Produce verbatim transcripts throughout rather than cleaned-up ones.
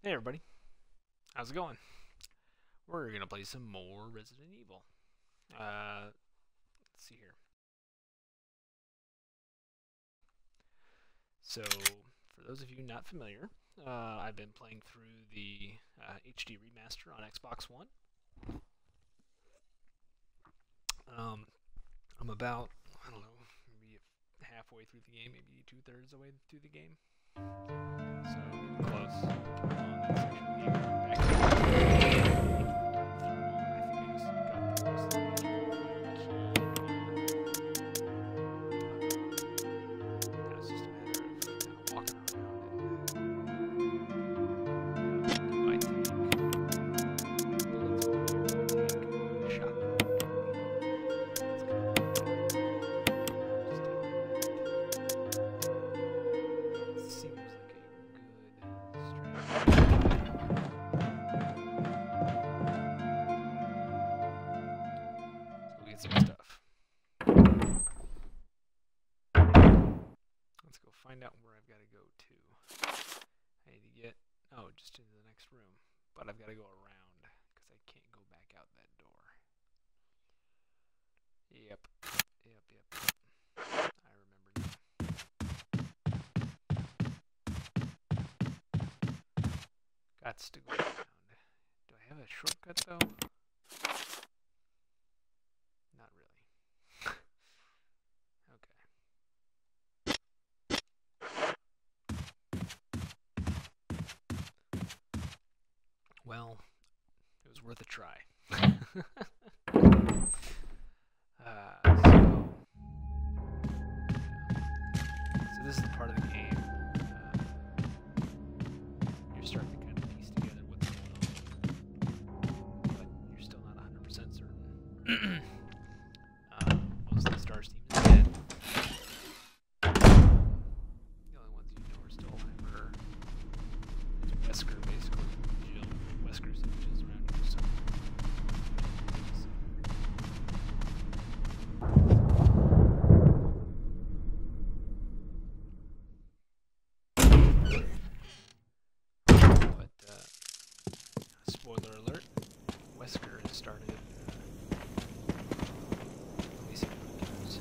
Hey everybody, how's it going? We're gonna play some more Resident Evil. Uh, let's see here. So, for those of you not familiar, uh, I've been playing through the uh, H D remaster on Xbox One. Um, I'm about, I don't know, maybe halfway through the game, maybe two-thirds of the way through the game. So, getting close. On this section of the game, back to find out where I've got to go to. I need to get, oh, just into the next room. But I've got to go around, because I can't go back out that door. Yep. Yep, yep, yep. I remember now. Gots to go around. Do I have a shortcut, though? Not really. Well, it was worth a try. uh, so, so this is the part of the game uh, you're starting to kind of piece together what's going on, but you're still not one hundred percent certain. uh, most of the Star team is dead. The only ones you know are still alive are Wesker, basically. Wesker's images around here, so. But, uh, spoiler alert, Wesker has started uh, releasing killers.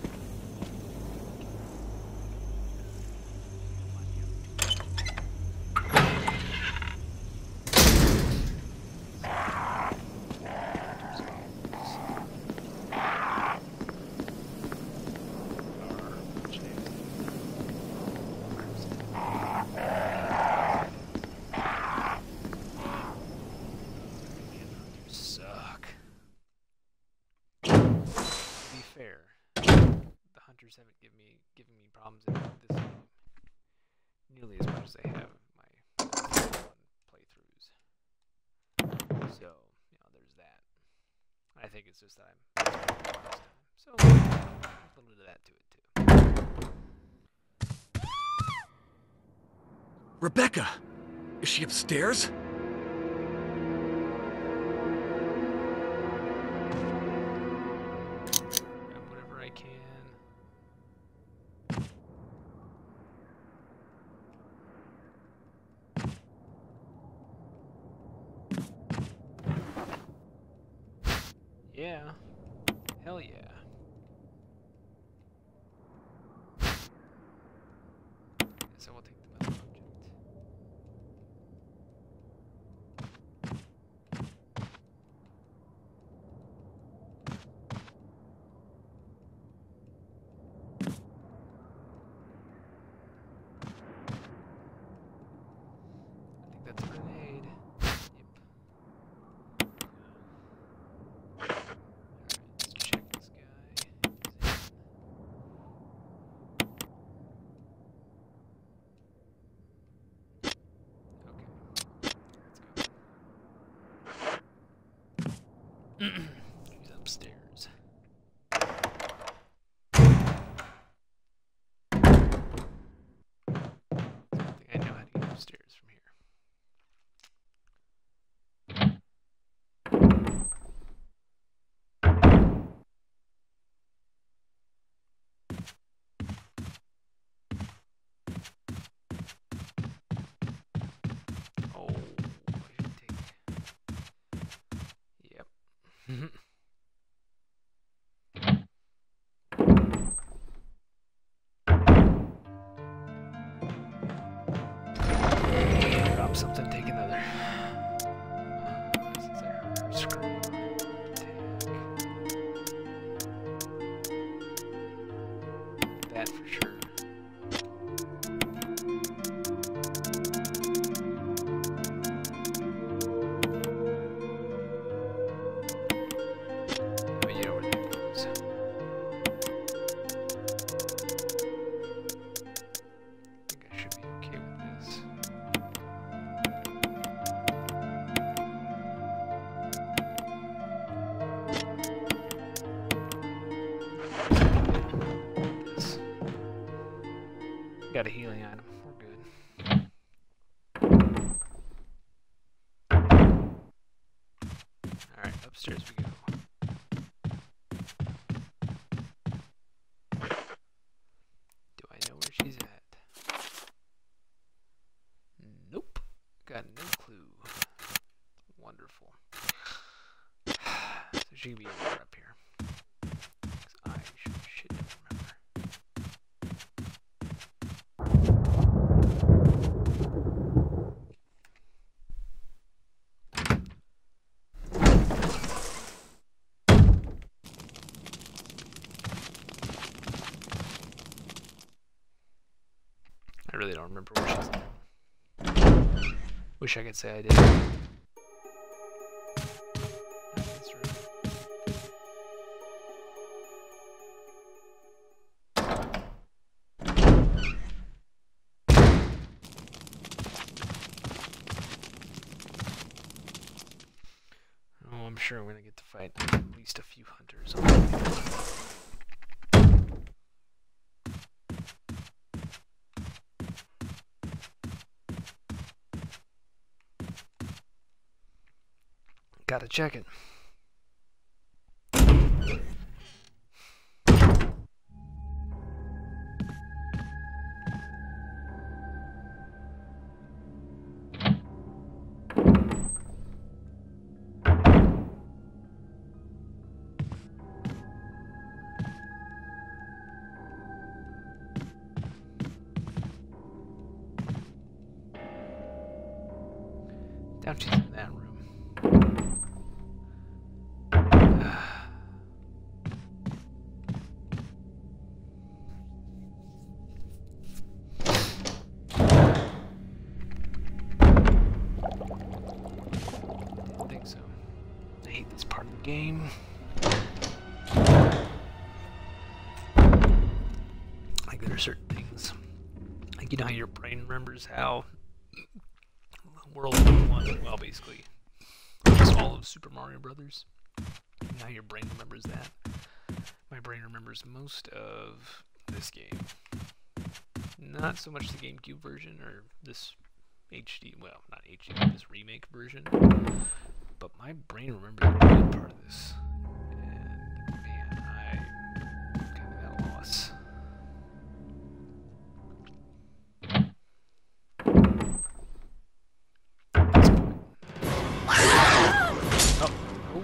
Haven't given me given me problems in this game nearly as much as they have my playthroughs. So, you know, there's that. I think it's just that I'm this time. So there's a little bit of that to it too. Rebecca! Is she upstairs? Yeah. Hell yeah. Guess I will take the metal object. I think that's a grenade. She's upstairs. I think I know how to get upstairs from here. Oh. Drop something, take another. This is our screw. Take that for sure. Oh, you know where that goes. I think I should be okay with this. This. Got a healing item. We're good. Alright, upstairs we go. Do I know where she's at? Nope. Got no clue. Wonderful. So she could be anywhere up here. Because I should shit don't remember. I really don't remember where she's at. Wish I could say I did. That's right. Oh, I'm sure I'm gonna get to fight at least a few hunters on the way. Gotta check it. Down she's in that room. Didn't think so. I hate this part of the game. Like there are certain things. Like you know how your brain remembers how World One, well basically almost all of Super Mario Brothers. Now your brain remembers that. My brain remembers most of this game. Not so much the GameCube version or this H D, well, not H D, but this remake version. But my brain remembers a good part of this. And man, I'm kind of at a loss. Oh, ooh.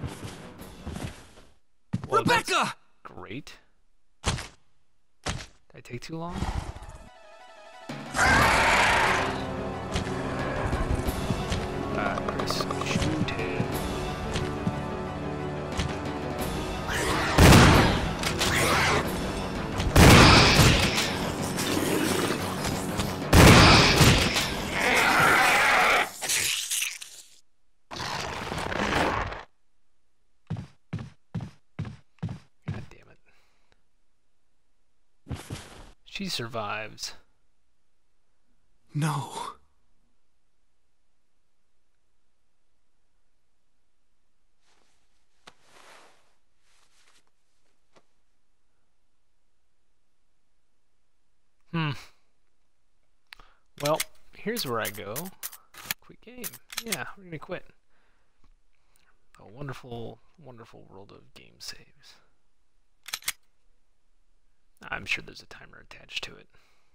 Well, Rebecca! Great. Did I take too long? Uh, Chris, shoot him. God damn it. She survives. No. Hmm. Well, here's where I go. Quit game. Yeah, we're gonna quit. A wonderful, wonderful world of game saves. I'm sure there's a timer attached to it.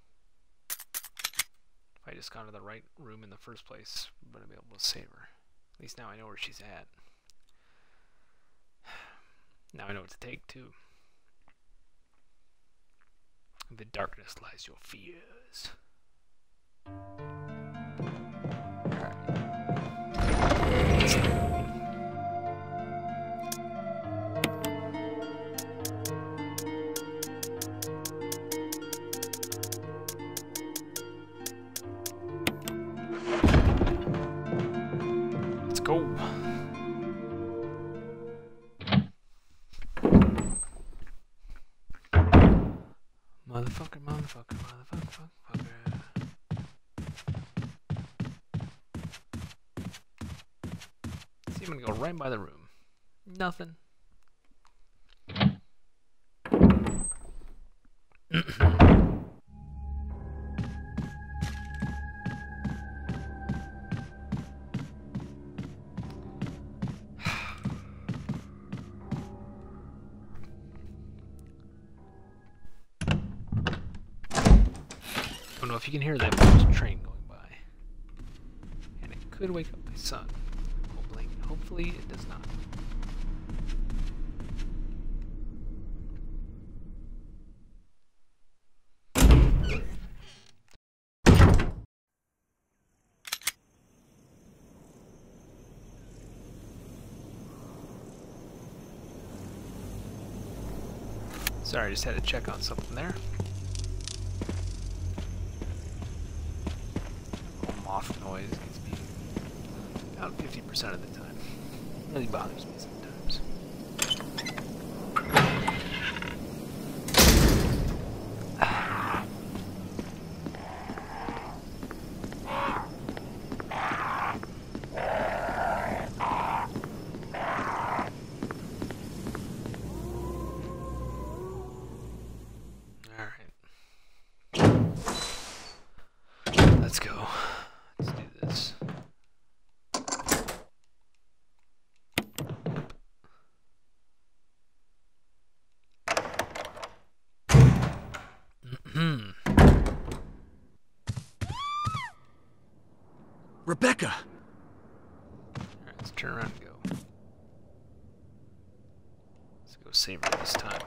If I just got to the right room in the first place, I'm gonna be able to save her. At least now I know where she's at. Now I know what to take too. In the darkness lies your fears. Let's go. Motherfucker, motherfucker, motherfucker, motherfucker. See, I'm gonna go right by the room. Nothing. I don't know if you can hear that, but there's a train going by. And it could wake up my son. Hopefully, hopefully it does not. Sorry, I just had to check on something there. Moth noise gets me about fifty percent of the time. It really bothers me sometimes. Alright. Let's go. Let's do this. Mm-hmm. Rebecca! Alright, let's turn around and go. Let's go save her this time.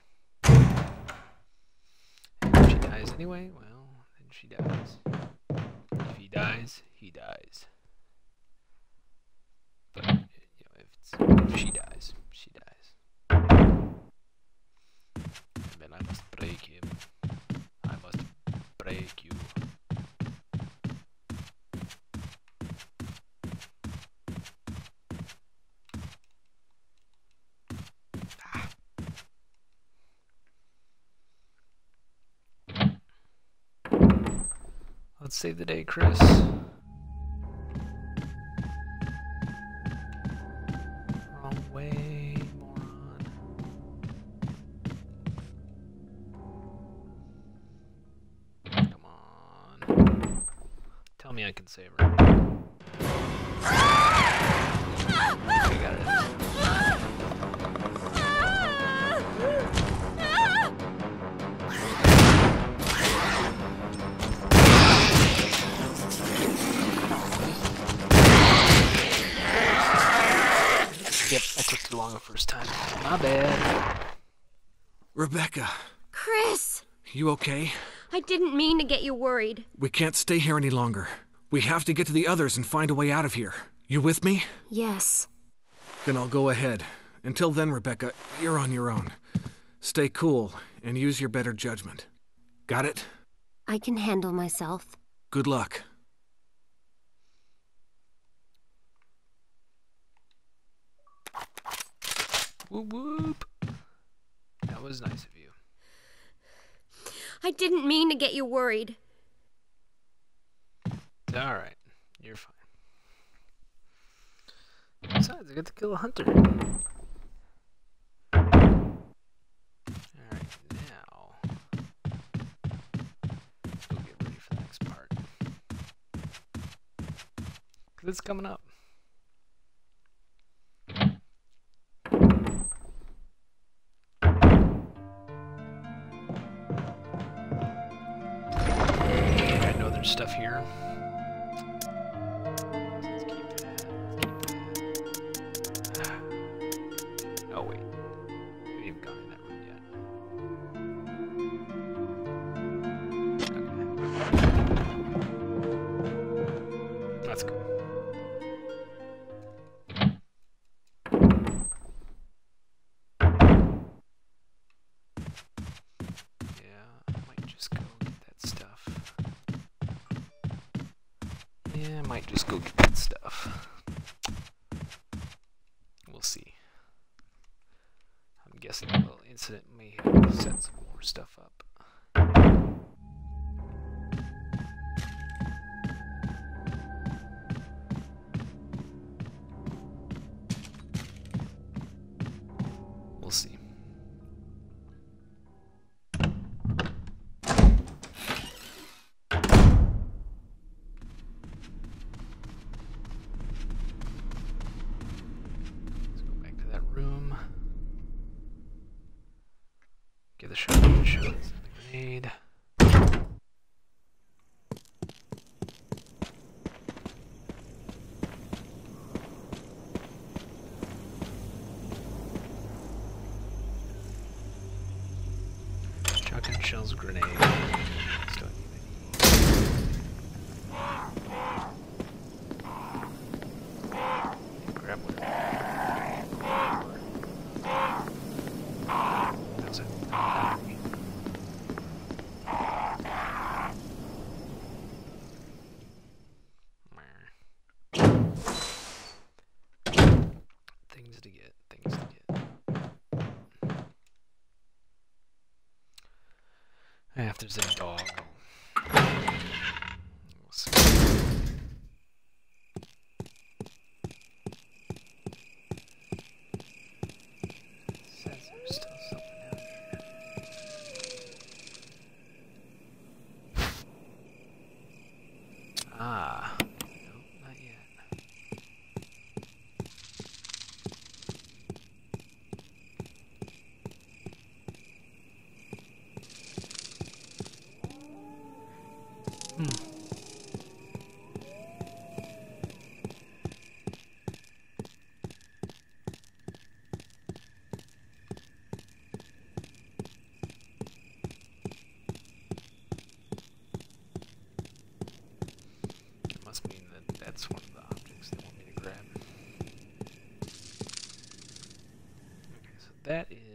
And if she dies anyway, well, then she dies. If he dies, he dies. But, you know, if, it's, if she dies, she dies. And then I must break him. I must break you. Ah. Let's save the day, Chris. Wrong way, moron. Come on. Tell me I can save her. I got it. Yep, I took too long the first time. My bad. Rebecca, Chris! you okay? I didn't mean to get you worried. We can't stay here any longer. We have to get to the others and find a way out of here. You with me? Yes. Then I'll go ahead. Until then, Rebecca, you're on your own. Stay cool and use your better judgment. Got it? I can handle myself. Good luck. Whoop whoop. That was nice of you. I didn't mean to get you worried. It's alright. You're fine. Besides, I get to kill a hunter. Alright, now let's go get ready for the next part. Because it's coming up. I know there's stuff here. Let's keep that. Let's keep that. Oh, wait. Yeah, I might just go get that stuff. We'll see. I'm guessing a little incident may have set some more stuff up. We'll see. Get the shotgun shots and the grenade. Shotgun shells, grenade. Still need any. Grab whatever. How's it? Things to get, things to get. If there's a dog, we'll see. Says there's still something out here. Ah, no, not yet. Hmm. It must mean that that's one of the objects they want me to grab. Okay, so that is.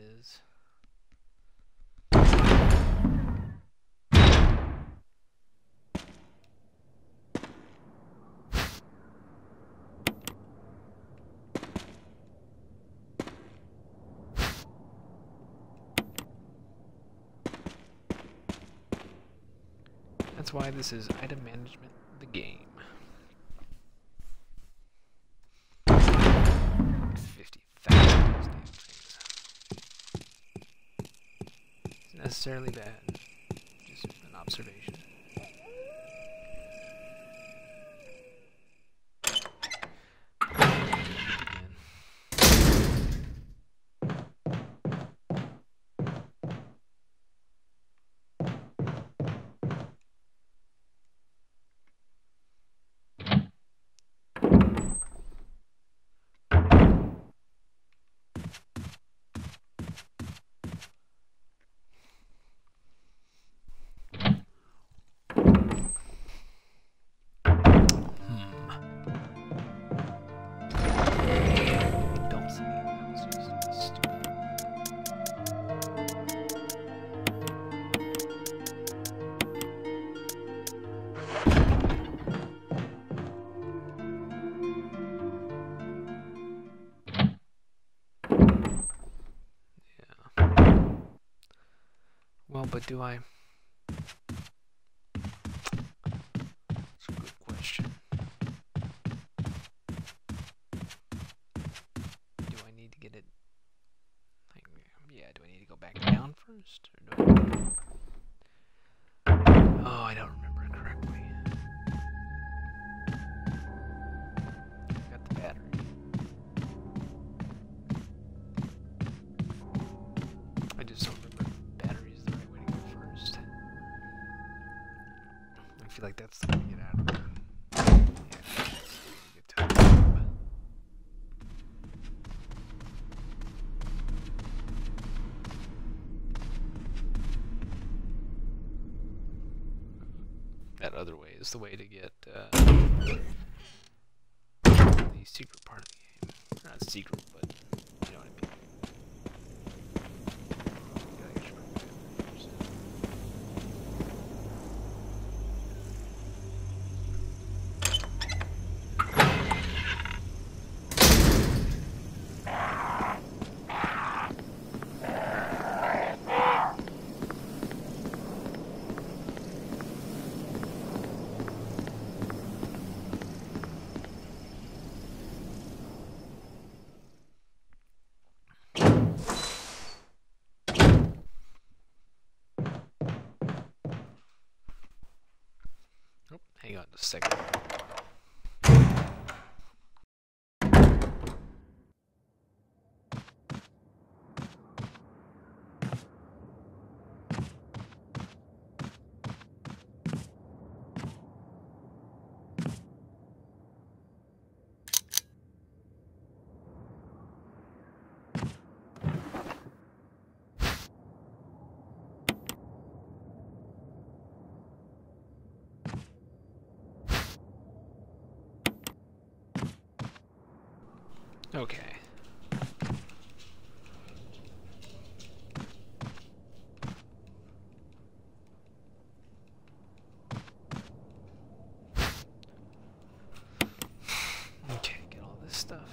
That's why this is item management, the game. fifty thousand of these damn things. It's necessarily bad. Just an observation. Well, but do I? That's a good question. Do I need to get it? Like, yeah, do I need to go back down first? Or do I... Oh, I don't remember it correctly. Got the battery. I just don't remember. I feel like that's the way to get out of there. Yeah, that's the way to get to the top. That other way is the way to get uh, the secret part of the game. Not secret, but you know what I mean. a second. Okay. Okay, get all this stuff.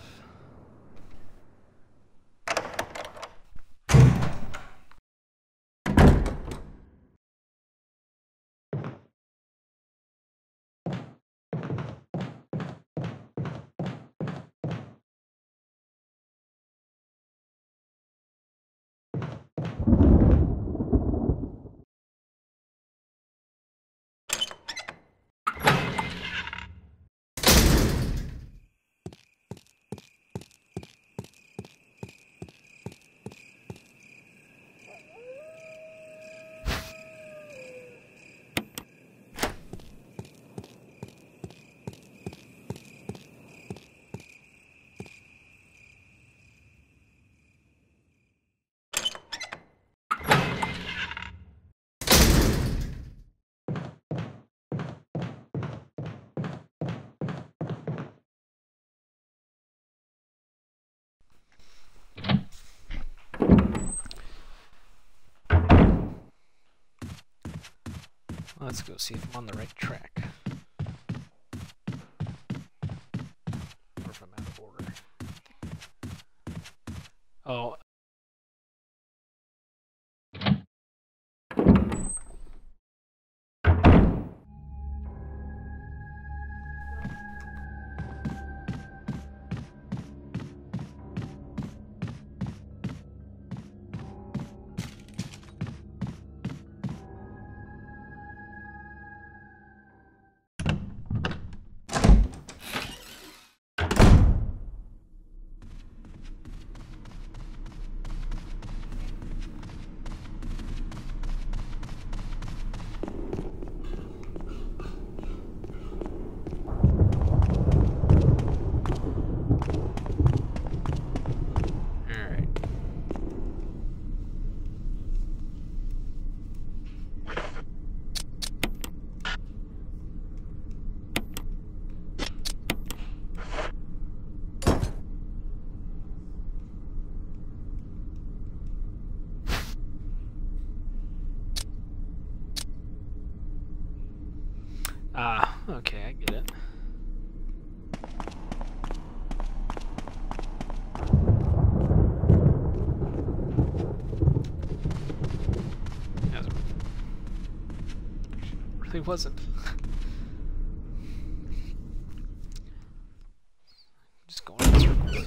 Let's go see if I'm on the right track. Or if I'm out of order. Oh. Ah, okay, I get it. As it really wasn't. Just going in circles.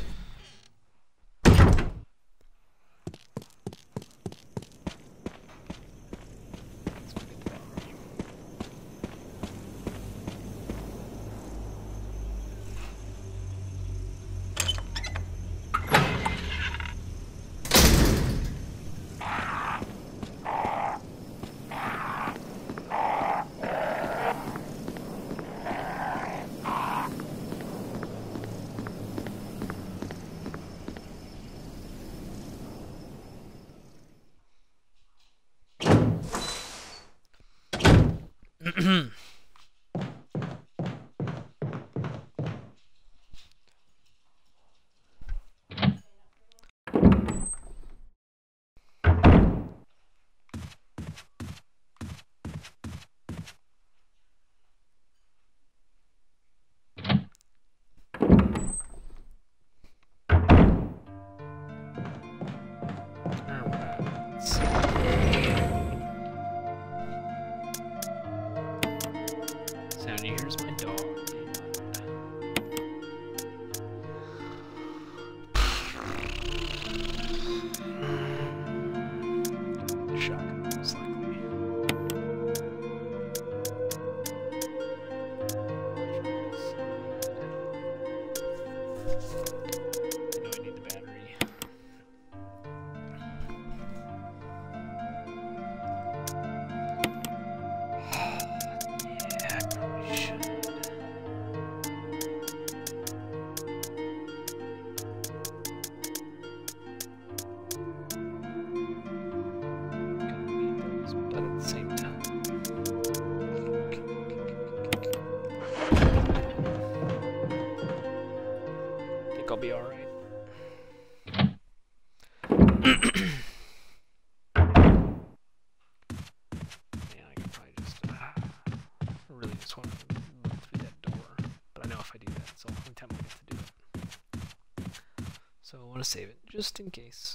be alright. Yeah, I could probably just, uh, I really just want to run through that door. But I know if I do that, so I'm tempted to do it. So I want to save it, just in case.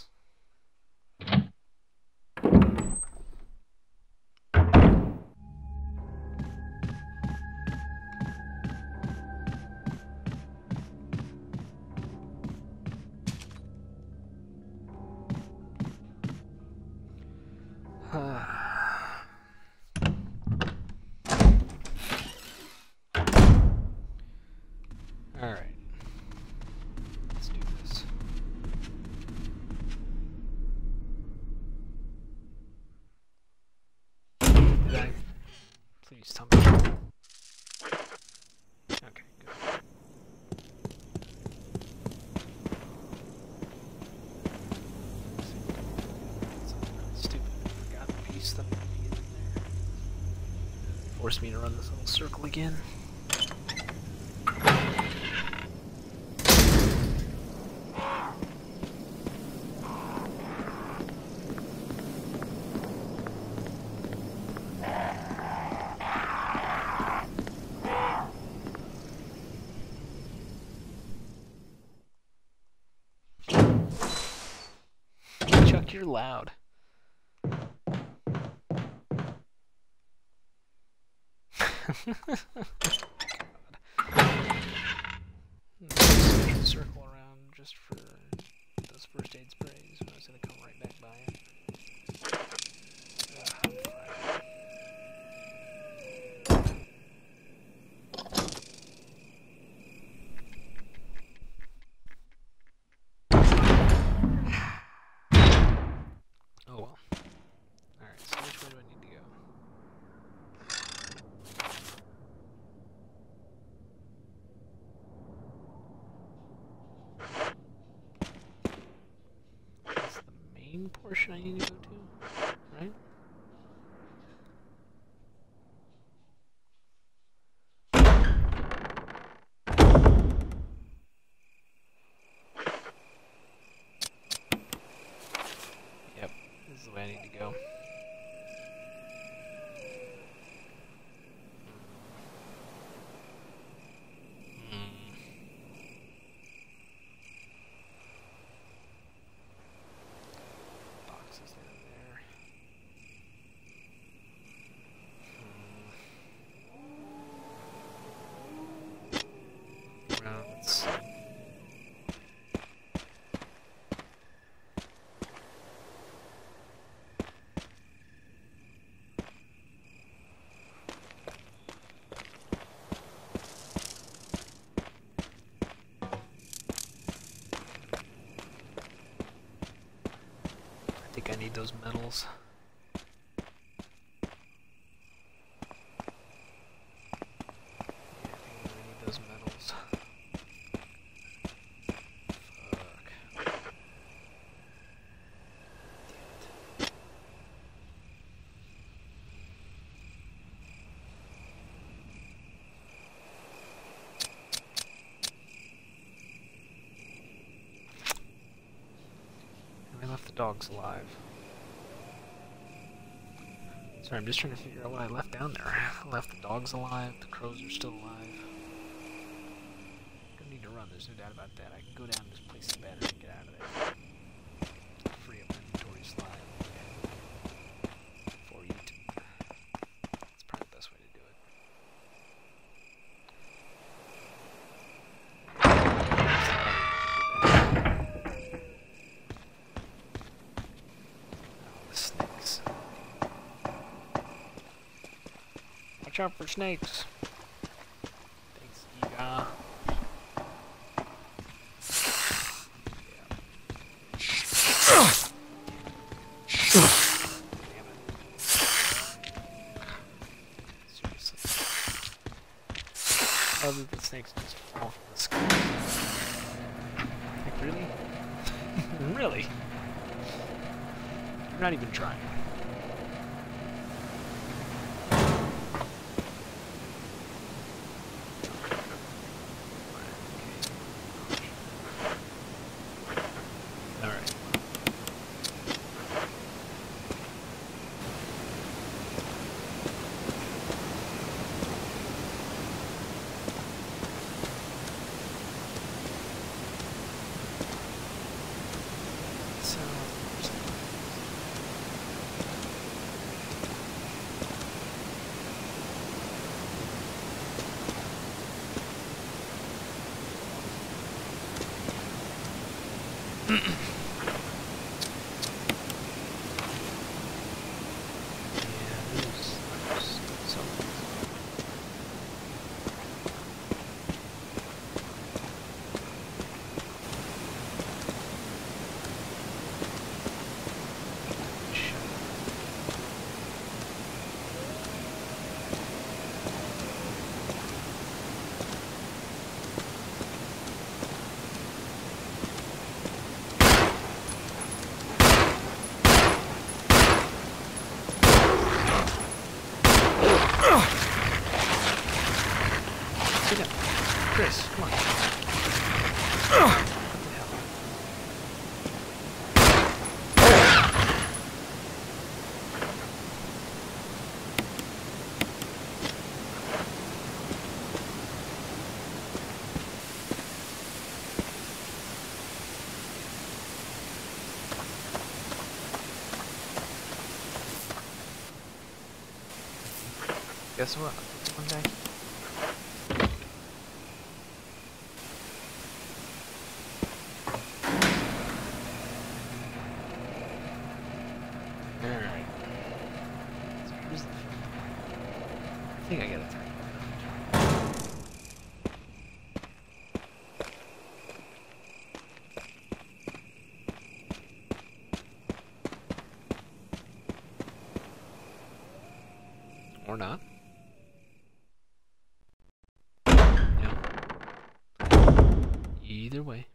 Alright. Let's do this. Did I? Please tell me. Okay, good. Something really stupid. I forgot the piece that I'm going to get in there. Force me to run this little circle again. Chuck, you're loud. God. Circle around just for those first aid sprays. I was gonna come right back by it. Oh well. Alright, so which way do I need to go? That's the main portion I need to go to, right? Yep, this is the way I need to go. I think I need those medals. Yeah, I think I need those medals. Fuck. And I left the dogs alive. Sorry, I'm just trying to figure out what I left down there. I left the dogs alive, the crows are still alive. Gonna need to run, there's no doubt about that. I can go down and just place the battery and get out of there. Free up my inventory slide. For you to... That's probably the best way to do it. Oh, the snakes. Watch out for snakes. Thanks, Ega. Other than snakes just fall from the sky. Like, really? Really? I'm not even trying. there's, there's something. Get up. Chris, come on. What the hell? Guess what? One day. Alright. So here's the thing. I think I got it. Or not. No. Either way.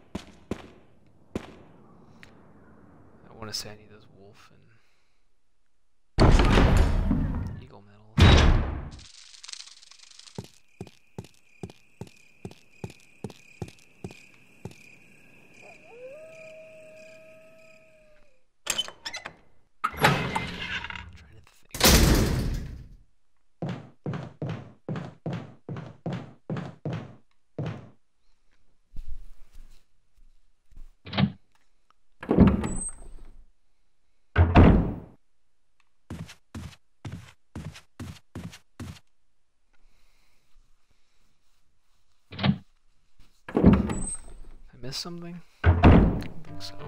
I want to say I need those wolf and eagle medals. Trying to think. I missed something? I don't think so.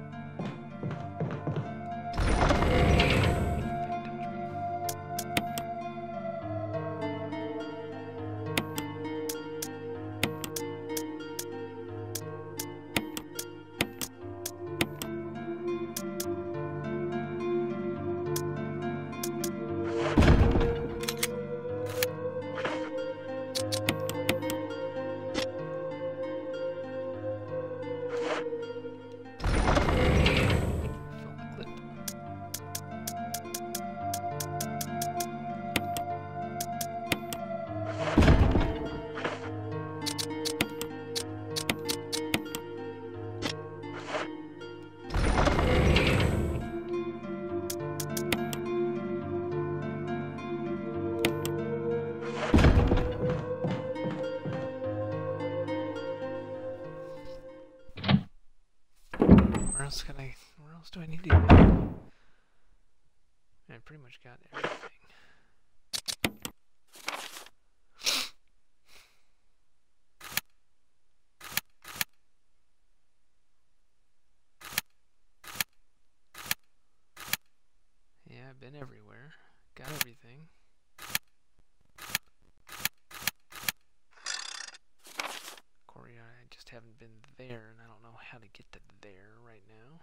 Where else can I, where else do I need to go? I pretty much got everything. Yeah, I've been everywhere. Got everything. Corey, I just haven't been there, and I don't know how to get to there right now.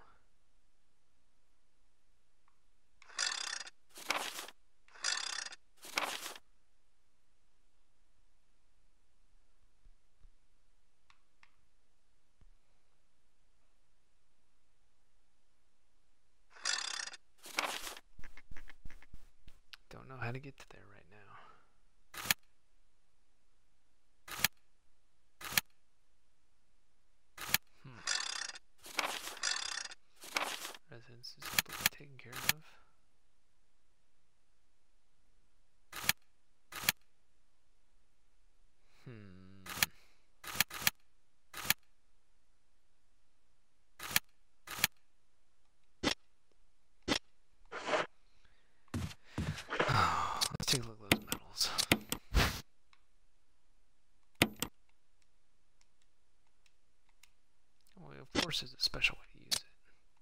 Don't know how to get to there right now. Hmm. Residence is completely taken care of. Hmm. Oh, let's take a look. Of course, there's a special way to use it.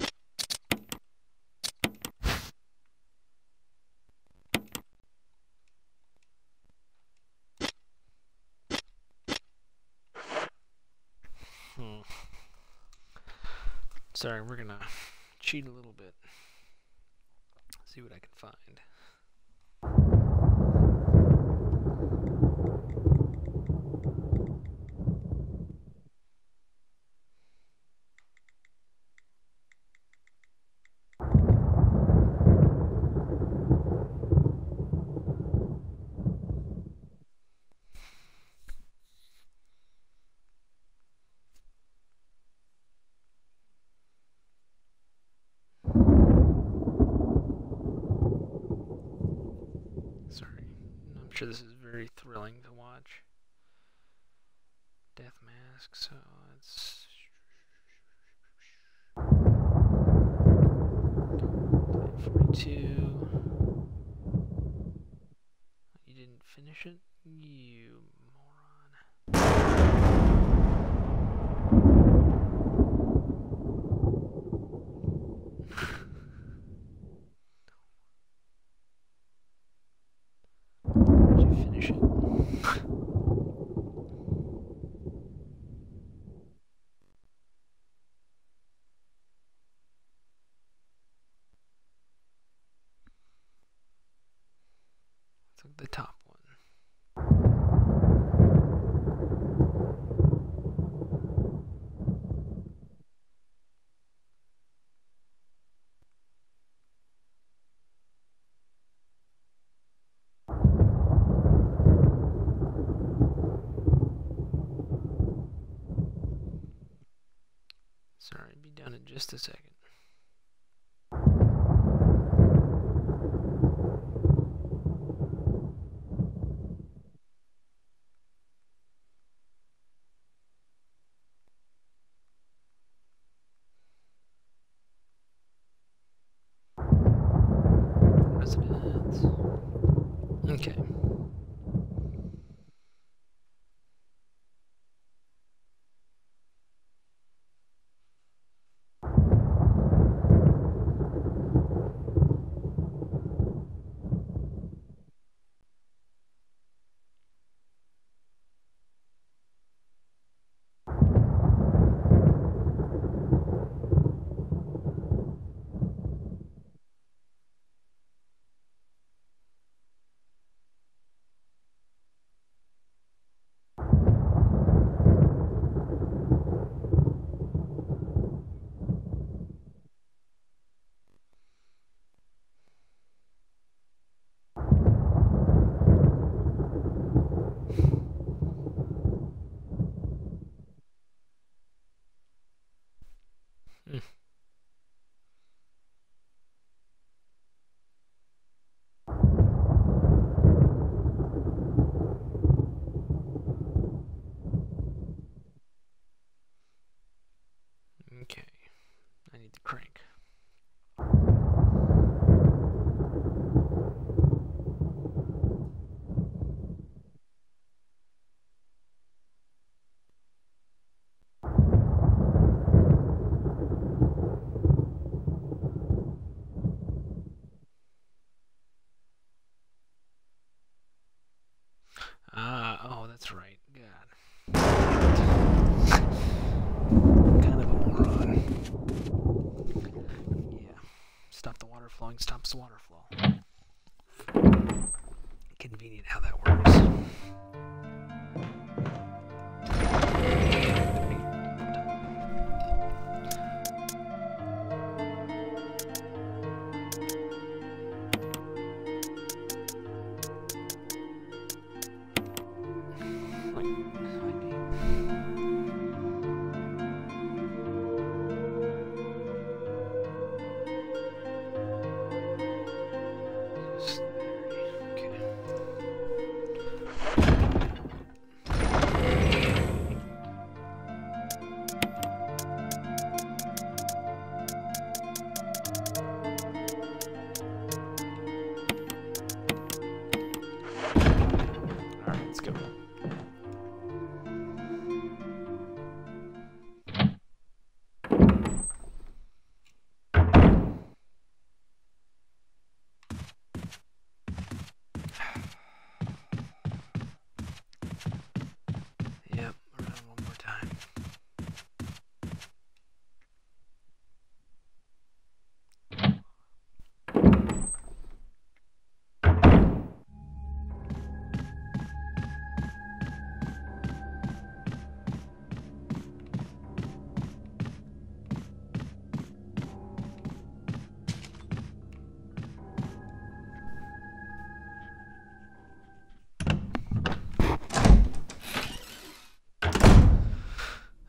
Hmm. Sorry, we're gonna cheat a little bit. See what I can find. Sorry, I'm sure this is very thrilling to watch. Death mask, so it's forty-two. You didn't finish it, you moron. Did you finish it? Took the top one. Sorry, be done in just a second. Residence. Okay. Mm. Okay, I need the crank. Ah, oh, that's right. God. Kind of a moron. Yeah. Stop the water flowing, stops the water flow. Convenient how that works.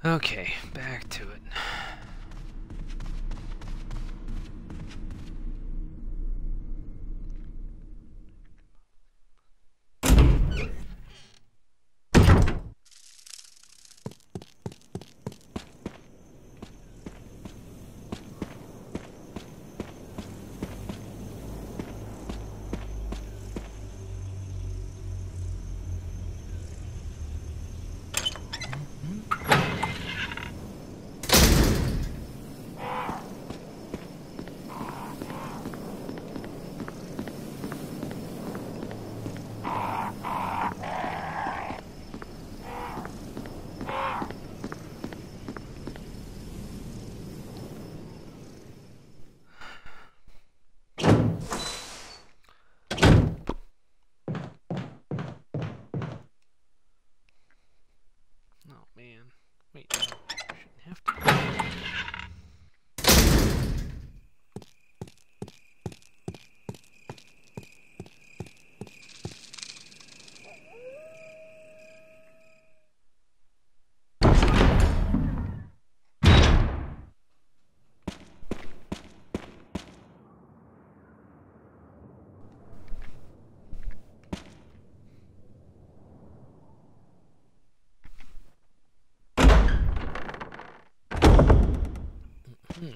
Okay, back to it. Oh man, wait, no, I shouldn't have to. Hmm.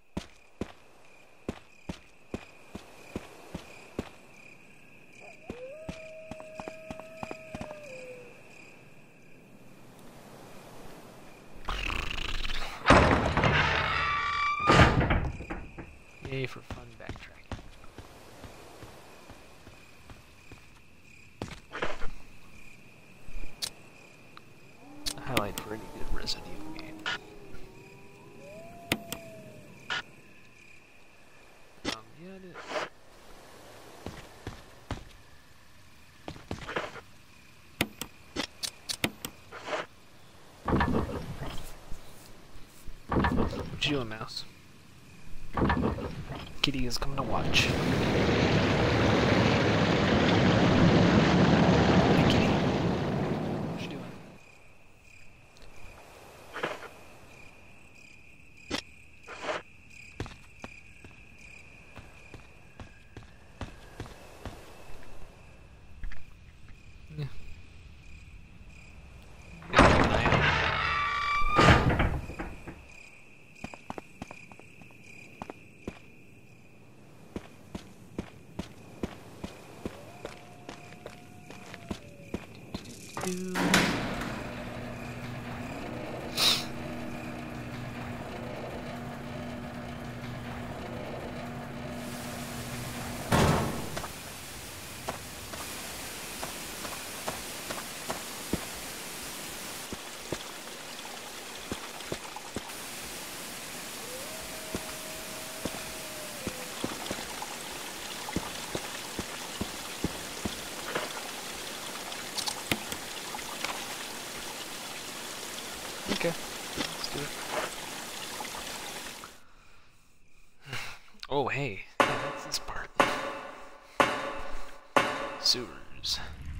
Yay for fun backtracking. A highlight for any good Resident Evil game. Um, yeah, it is. What you doing, mouse? Kitty is coming to watch. Hey, Kitty. What you doing? Yeah. Keep an eye out. Do. Okay, let's do it. Oh, hey, yeah, that's this part. Sewers.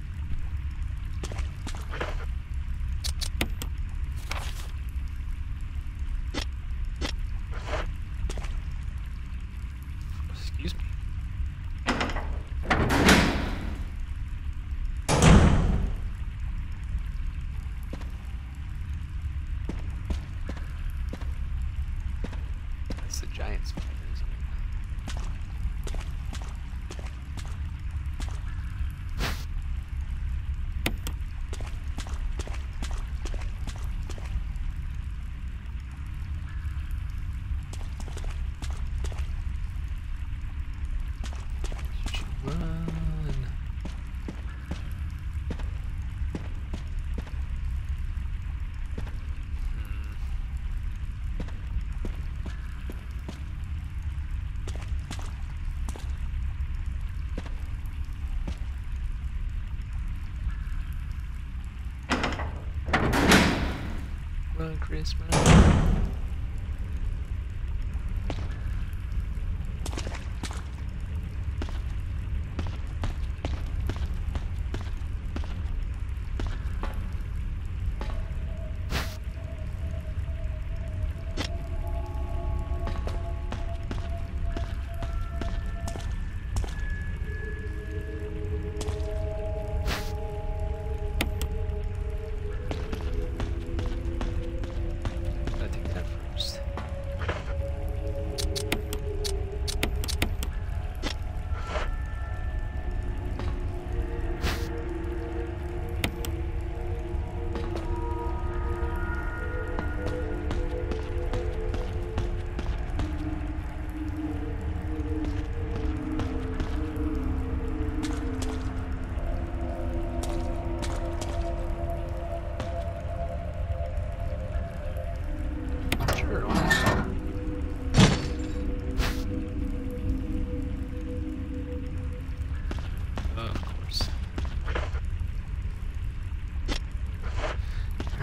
Excuse me. That's the giant spider, isn't it? Should run. Run, Chris, run.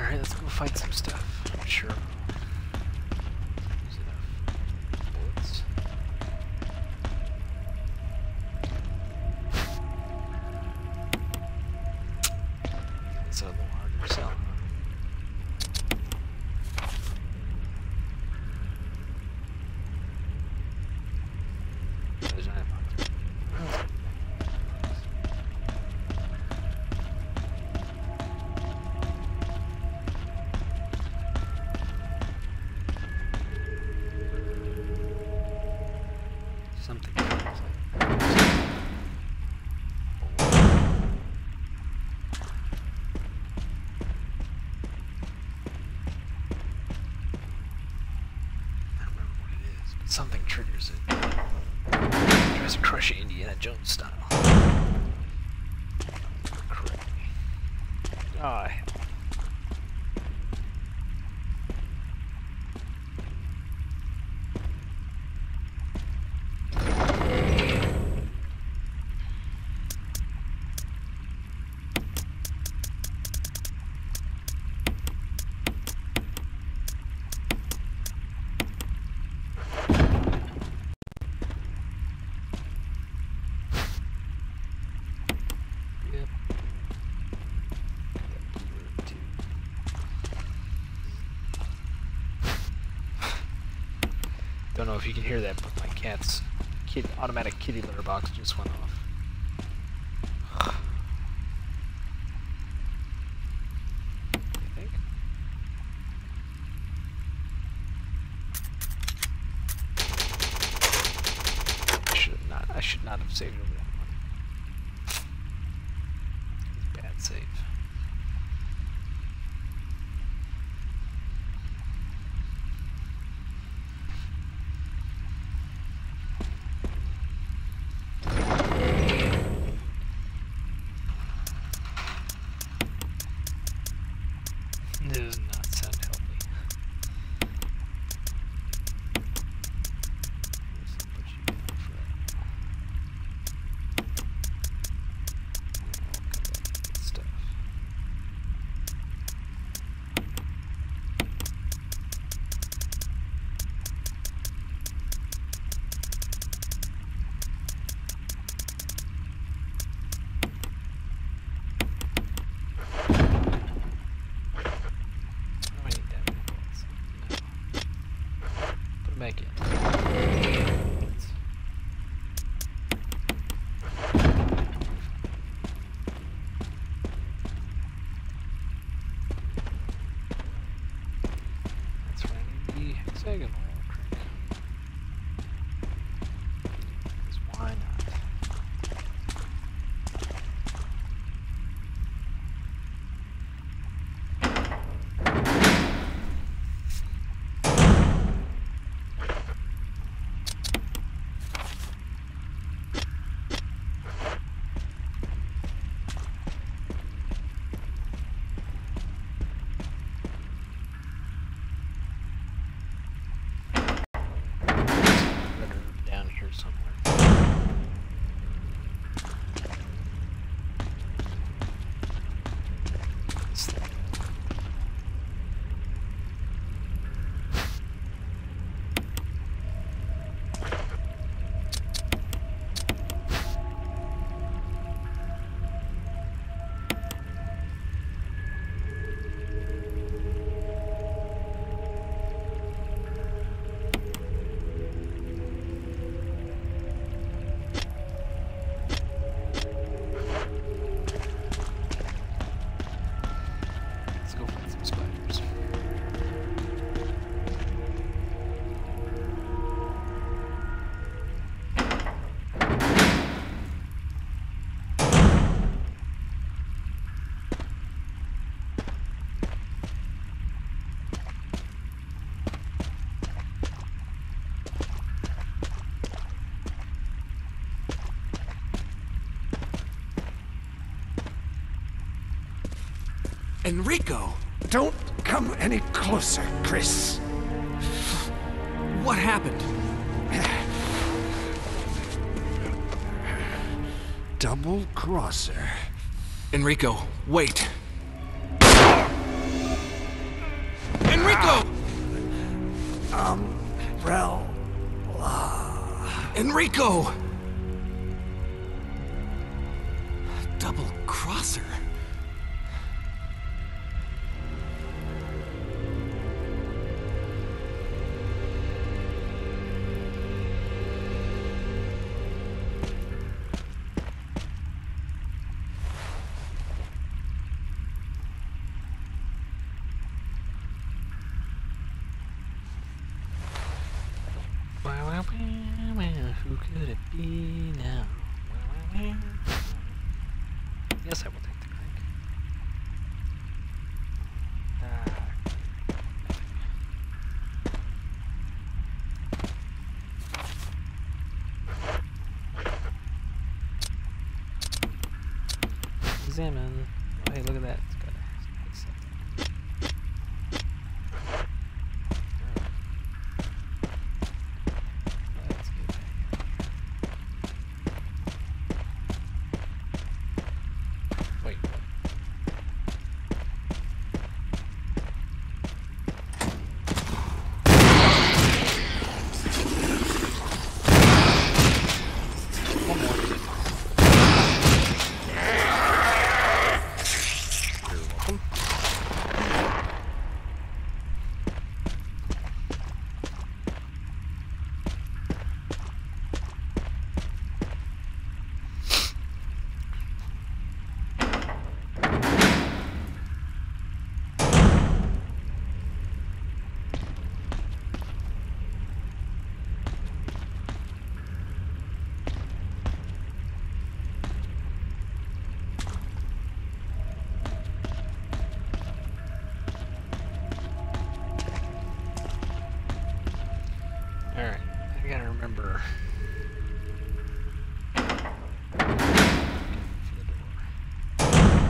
Alright, let's go fight some stuff. I'm sure. Use enough bullets. It's a little harder to sell. There's an iPod. Something. Something triggers it. Tries to crush it Indiana Jones style. Correct. Ah, hell. Don't know if you can hear that, but my cat's kid, automatic kitty litter box just went off. I think. I should not. I should not have saved over that one. It's bad save. This does not sound healthy. Let's put you down for that. I'll come back and get stuff. Back in. That's where I need the hexagonal crank. Because why not? Down here somewhere. This thing. Let's go find some spiders. Enrico! Don't come any closer, Chris. What happened? Double crosser. Enrico, wait. Enrico! Double crosser. Who could it be now? Yes, I will take the crank. Ah. Examine. Oh, hey, look at that. It's got a nice set. Let's get back out here. Wait. One more. You're welcome. Alright, I gotta remember. For the door.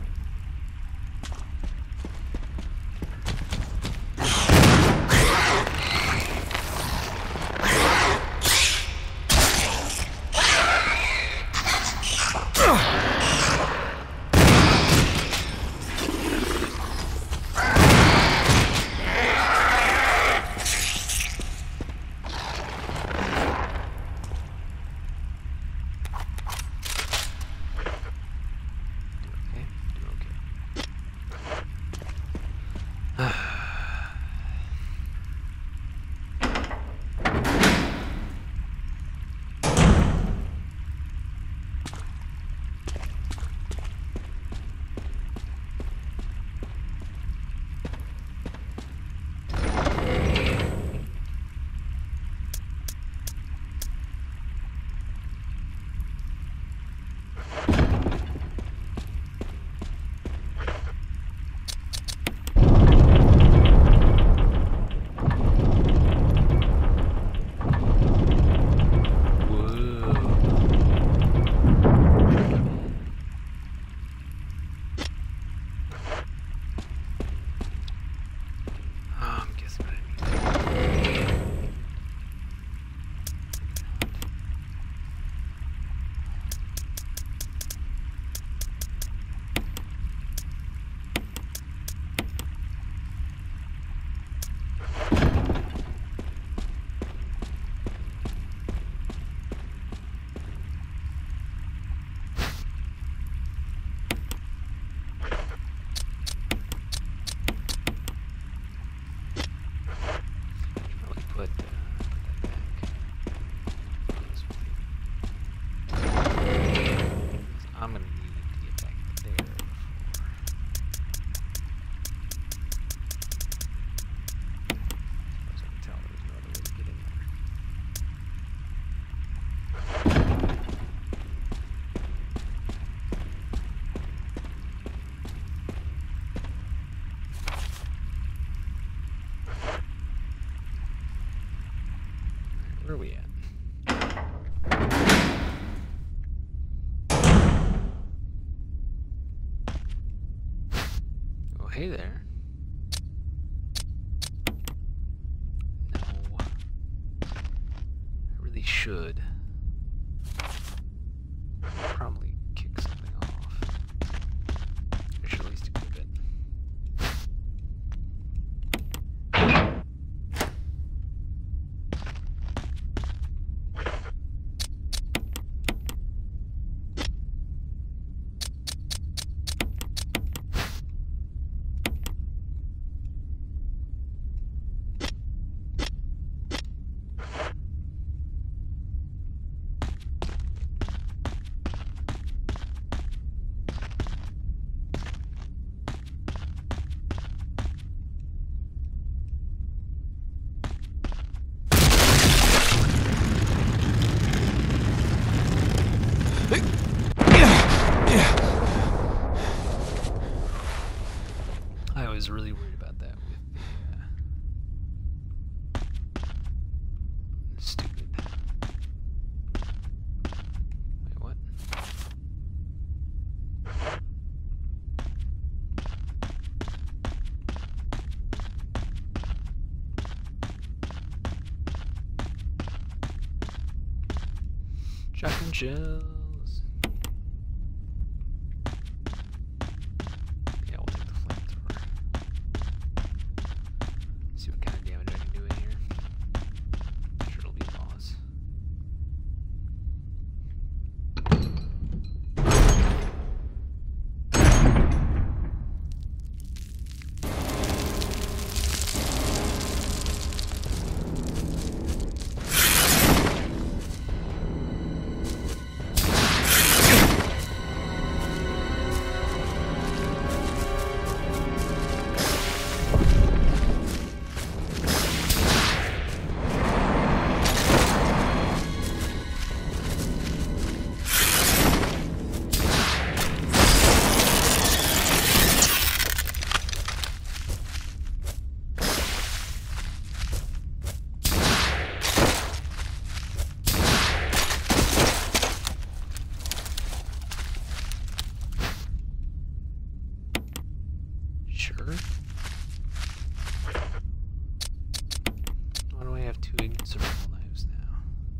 Okay, doing okay. I'm guessing what I need. Probably put, uh, put that back. This way. 'Cause I'm gonna need to get back there before. As far as I can tell, there's no other way to get in there. Alright, where are we at? Oh, hey there. No. I really should. Probably kick something off. I should at least equip it. I was really worried about that with the, uh, stupid. Wait, what? Shotgun shells. Yeah, we'll take the flamethrower. See what kind of damage I can do in here. I'm sure it'll be a loss. Sure. Why do I have two survival knives now?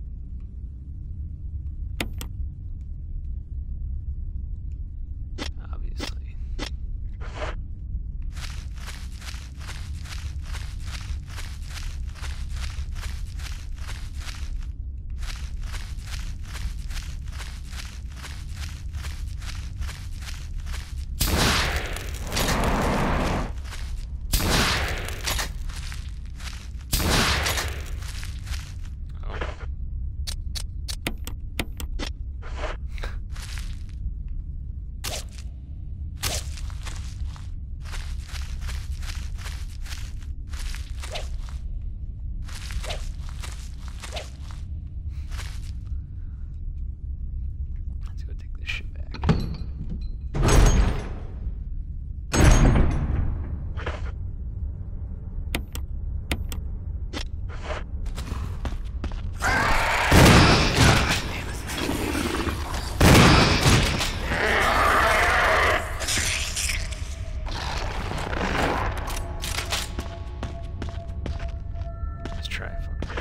Obviously. Let's go take this shit back. Let's try it, fucker.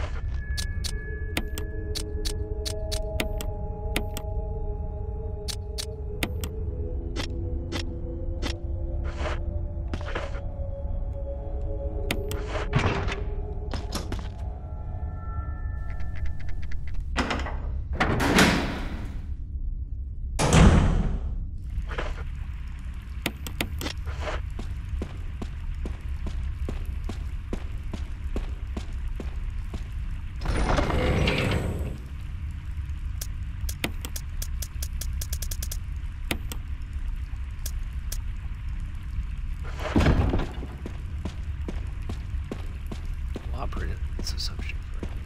Operative, it's assumption for you.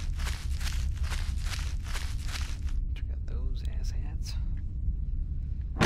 Check out those asshats.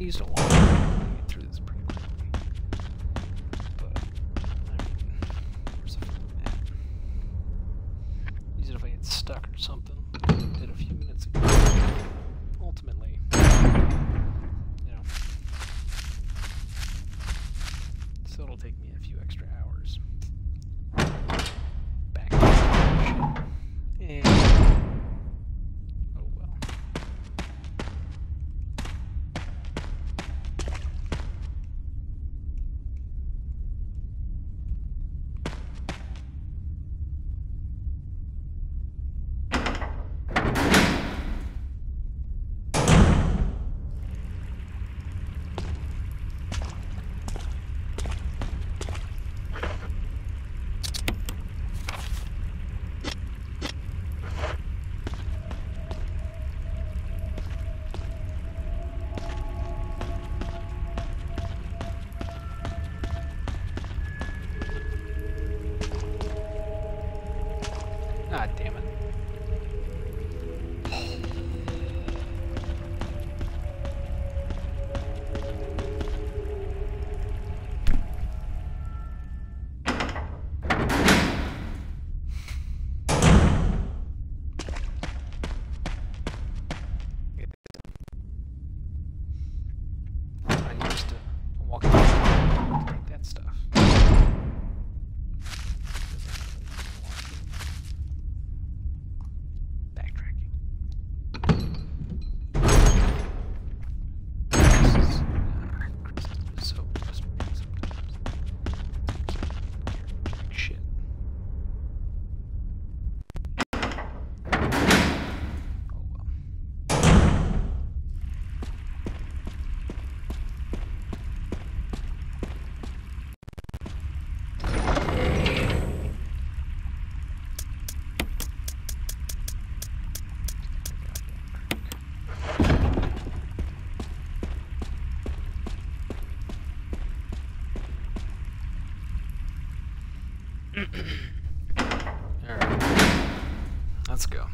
used to want to get through this pretty quickly. But, I mean, where's the fun in that? Use it if I get stuck or something. I did a few minutes ago. Ultimately, you know, so it'll take me a few extra hours. Back to shit. And, oh well. Ah, damn it. I used to walk around to take that stuff. Alright, let's go.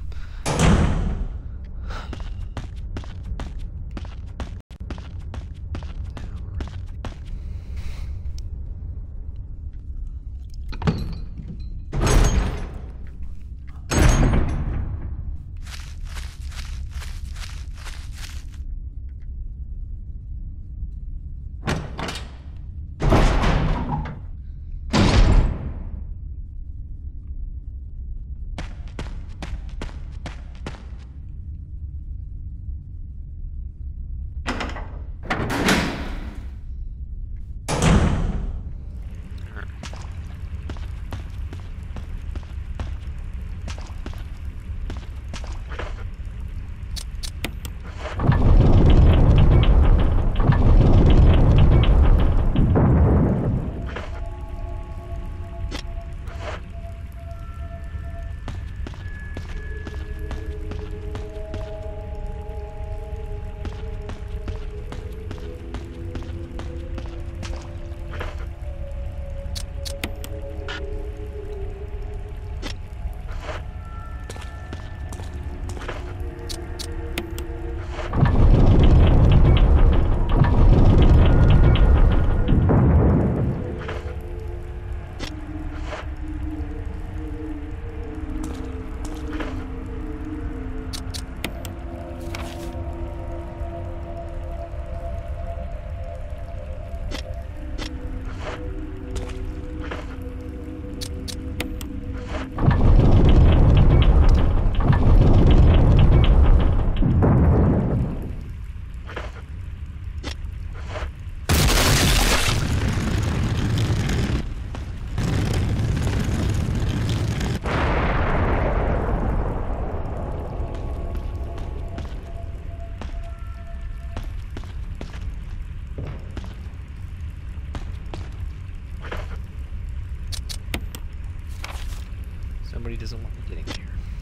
Somebody doesn't want me getting here.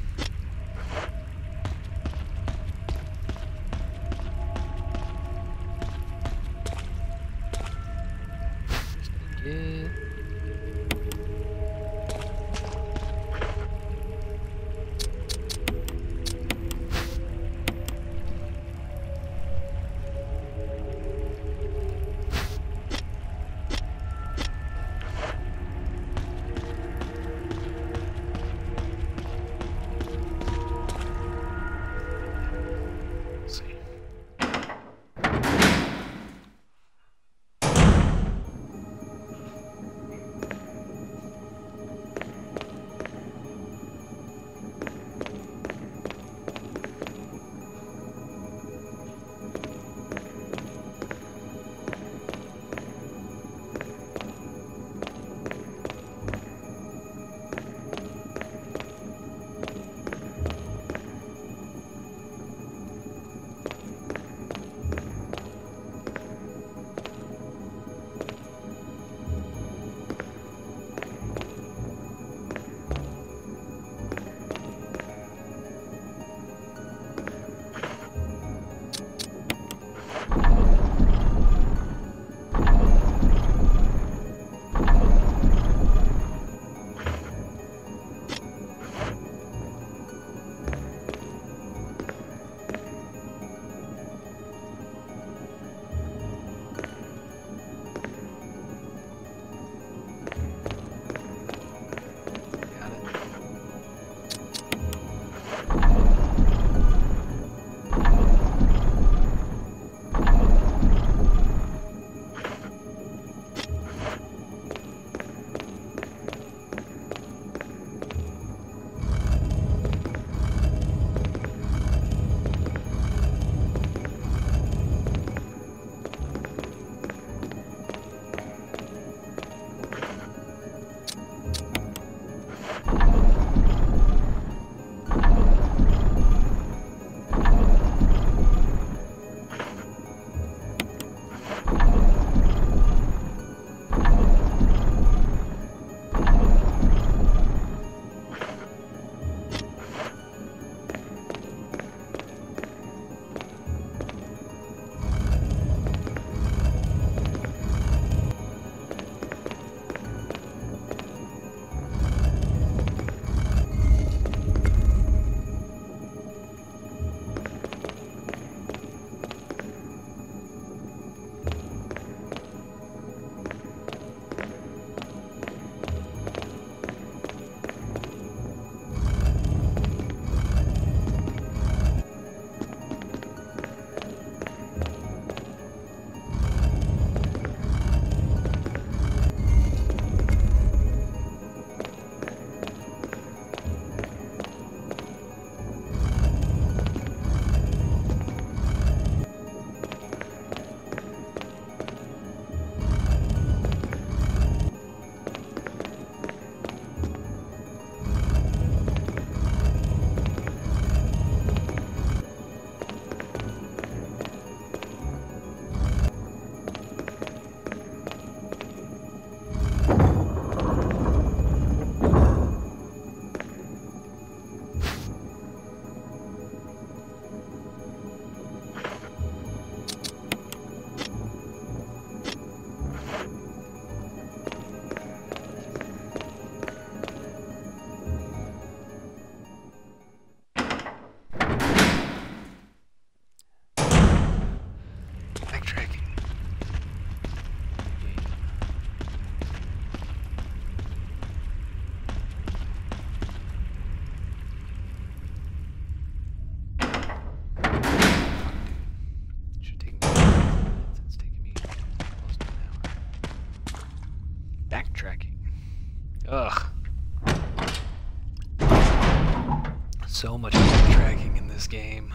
Just gonna get... So much backtracking in this game.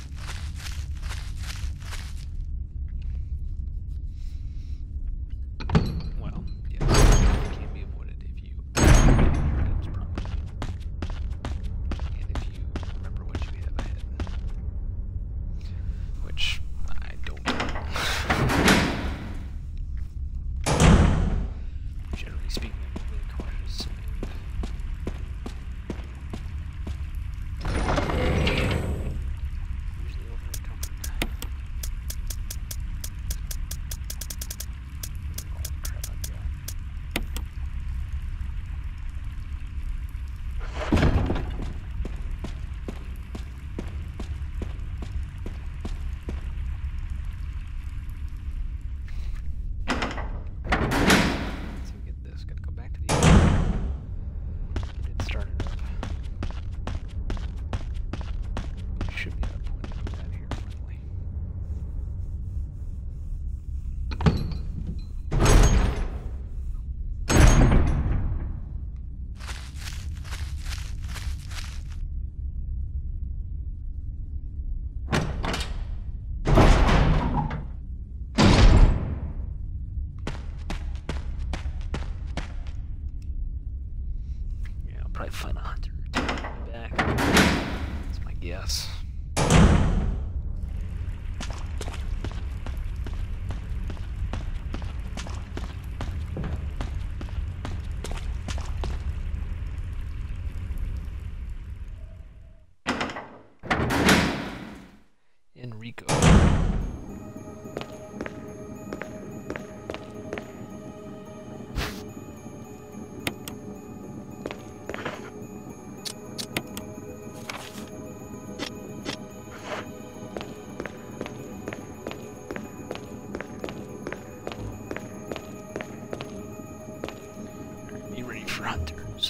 Well, yes, it can be avoided if you manage your items properly. And if you remember what you have ahead. Which I don't know. Generally speaking, I'm really cautious. Usually over encumbered. All the crap I've got. Let's see, get this. Gotta go back to the get it started up. Should be at a point to put that here finally. Yeah, I'll probably find a hunter or two on the back. That's my guess. Enrico. Be ready for hunters.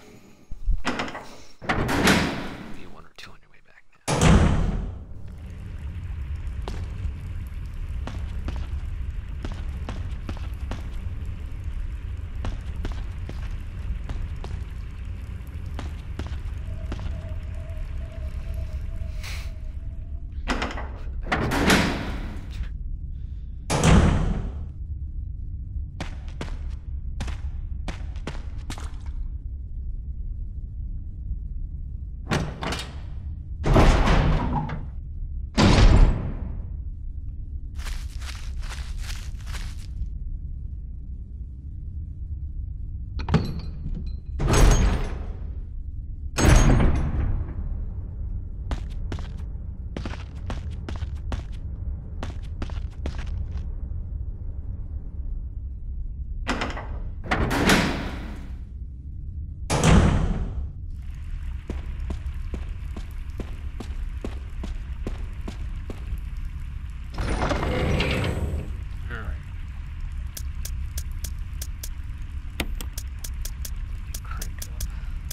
Be one or two on your way back now. For the best. Alright. Crank up.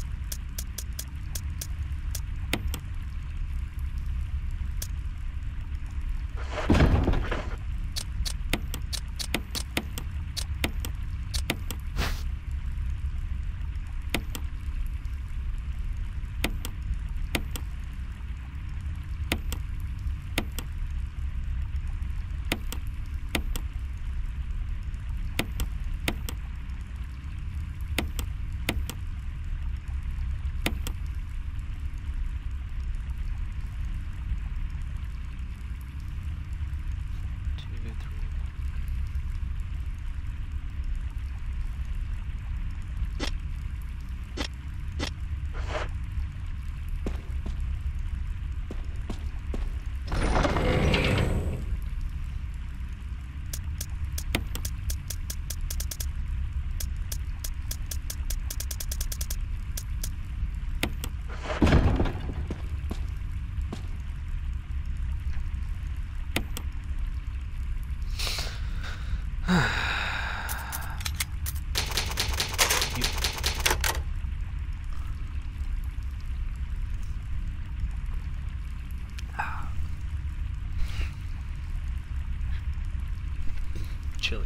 Two, three, one. You- Ah. Chili.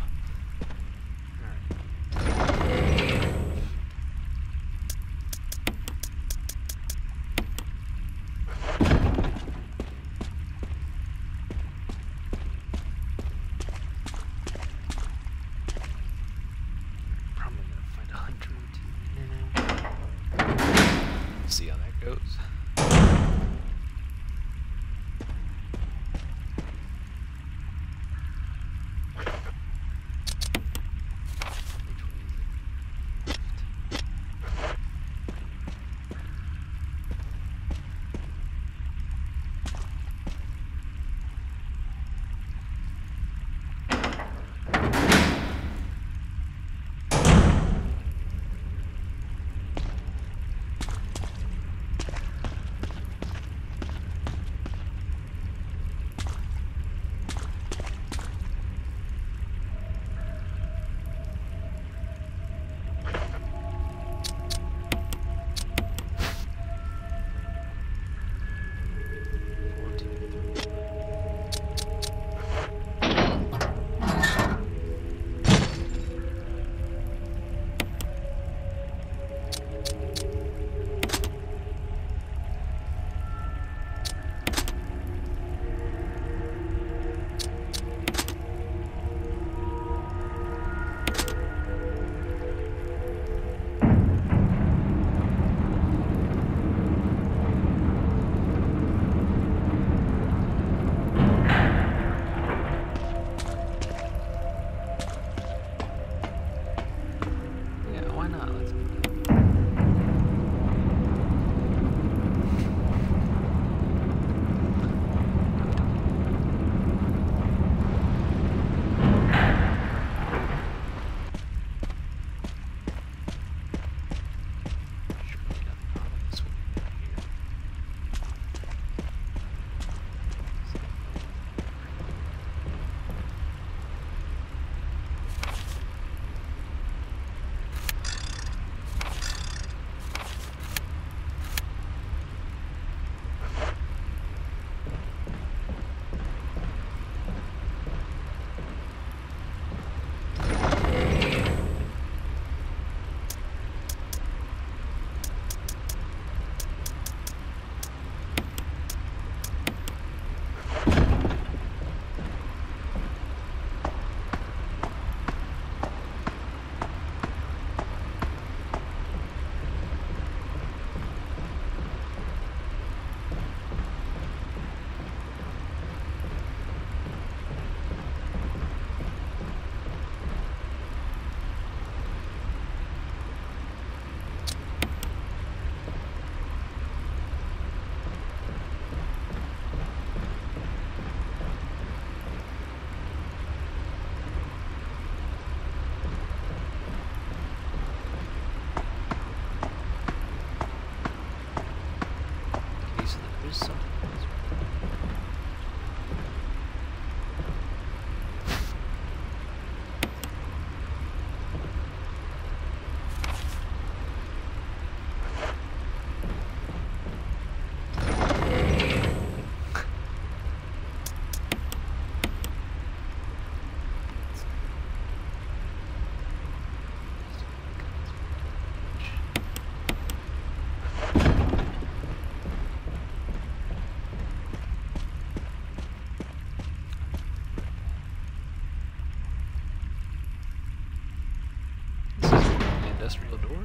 Alright. goes. Industrial door?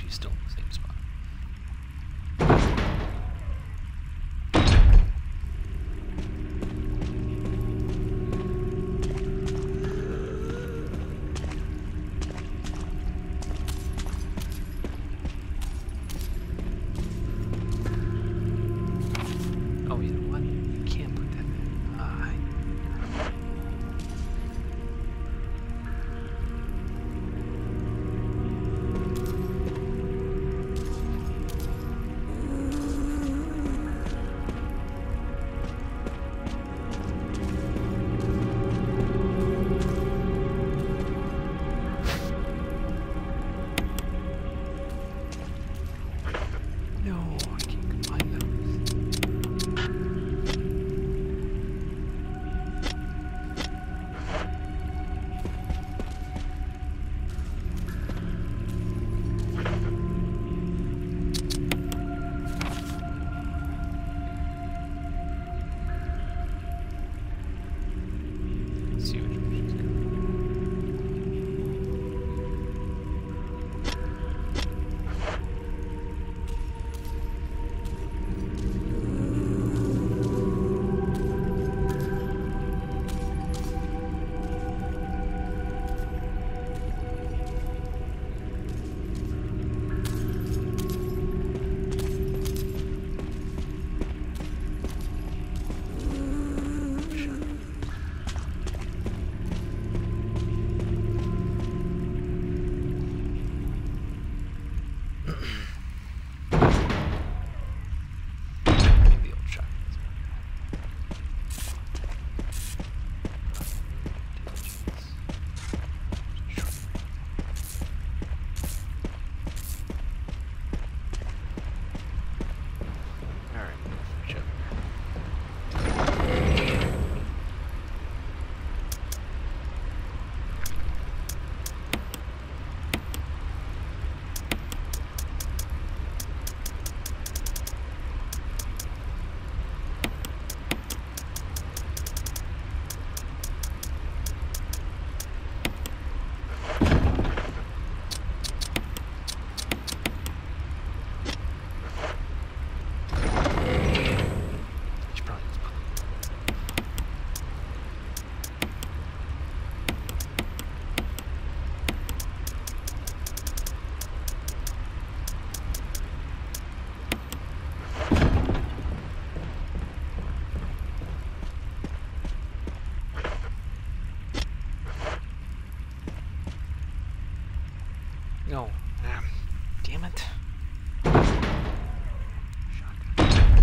she's still in the same spot. Oh, you know what? You can't put that there. Ah, I- No, I can't combine those. Let's see which one she's got. Maybe the old shotgun is better. Alright, switch up. Should probably just put No. Um, damn it. Shotgun.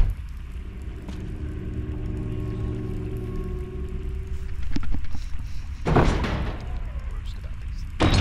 Worst about these.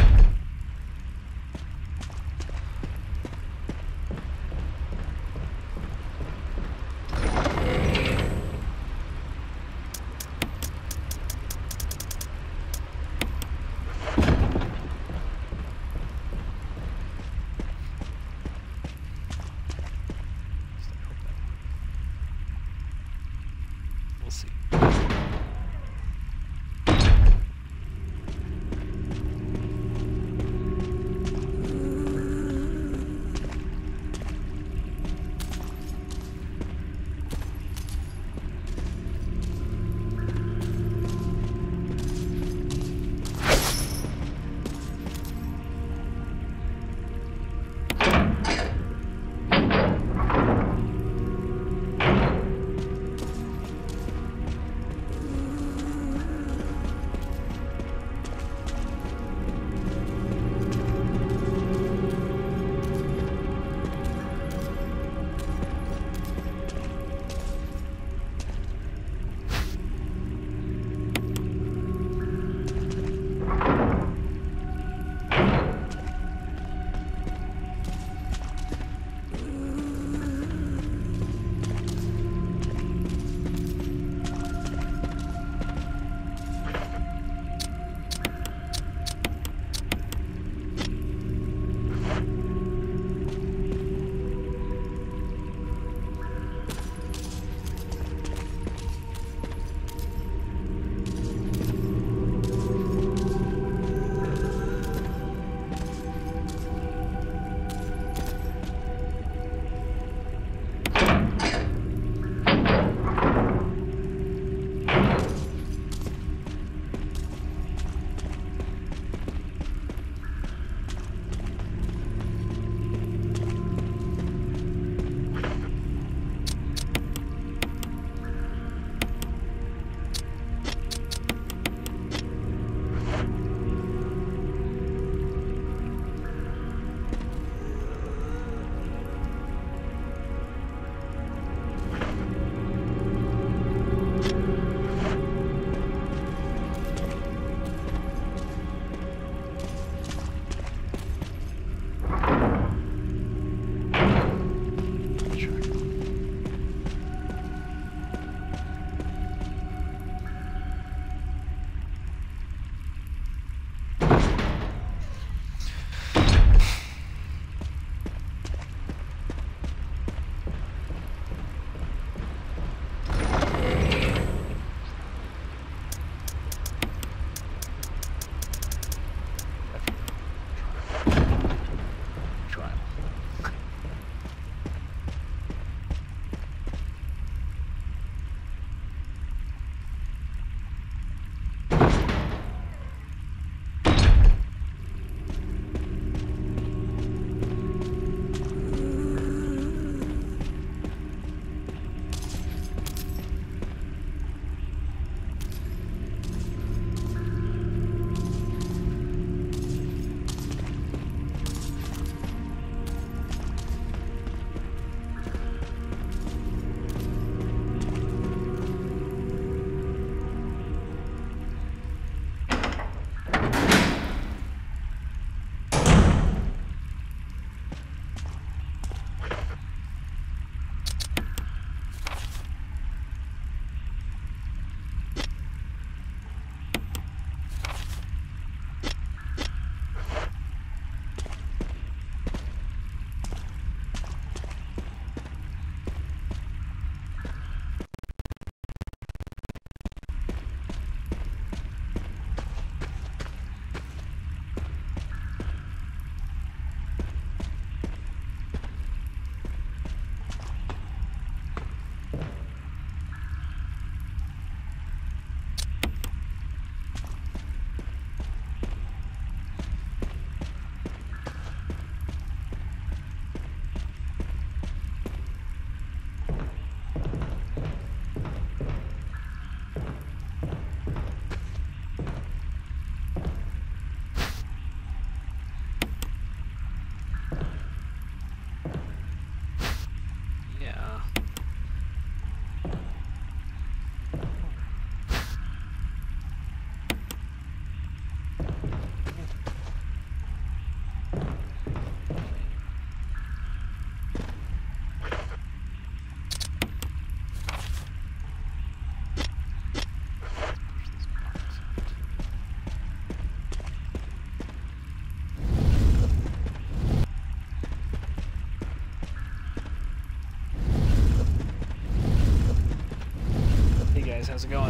how's it going?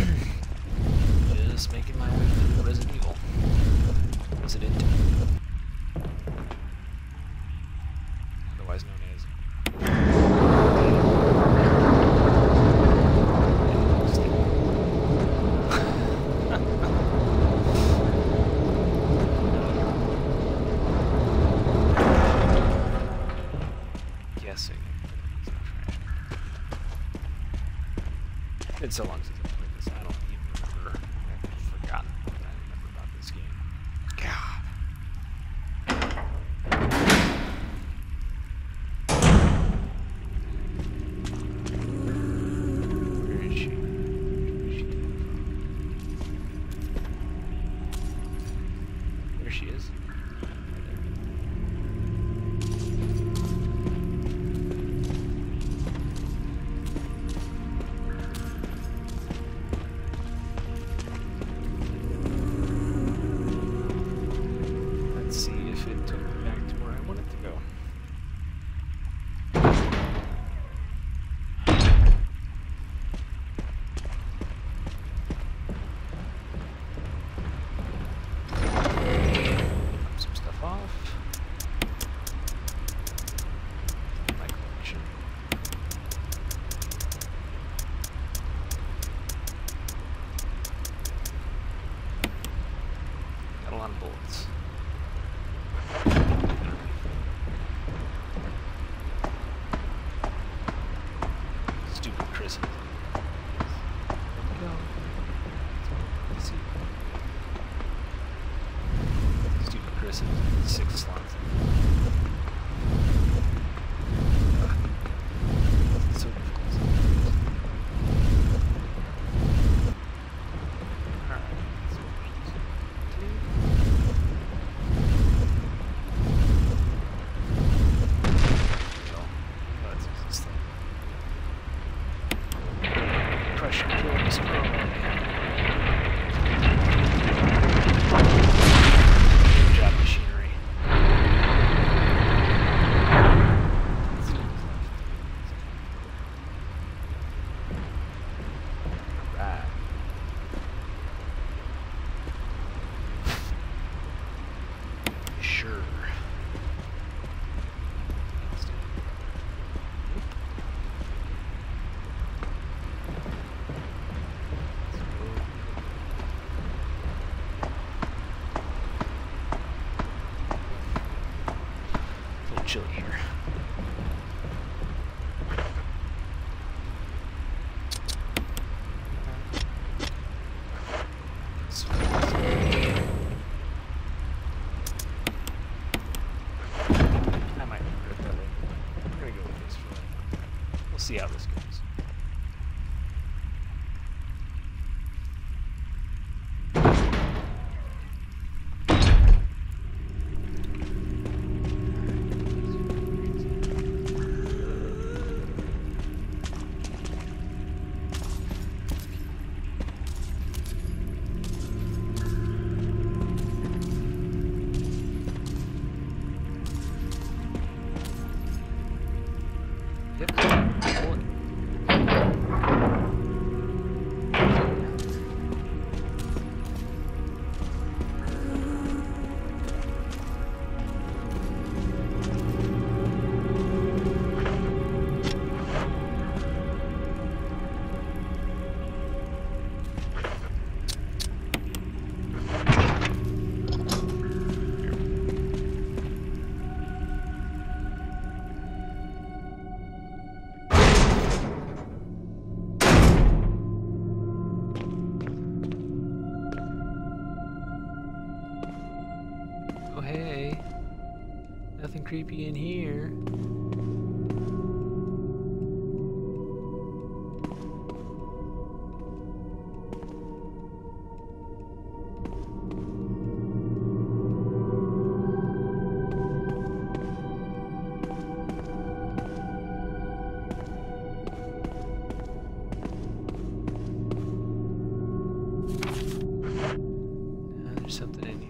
Just making my way through Resident Evil. Resident. Otherwise known as. Guessing. It's been so long since I played this, I don't even remember. I've forgotten what I remember about this game. God. Where is she? Where is she coming from? There she is. Bullets. Stupid Chris. There we go. See. Stupid Chris. Six slots. It's so difficult. Alright. Chilly here. I might regret that later. We're gonna go with this for that. We'll see how this goes. Hey, nothing creepy in here. Uh, there's something in here.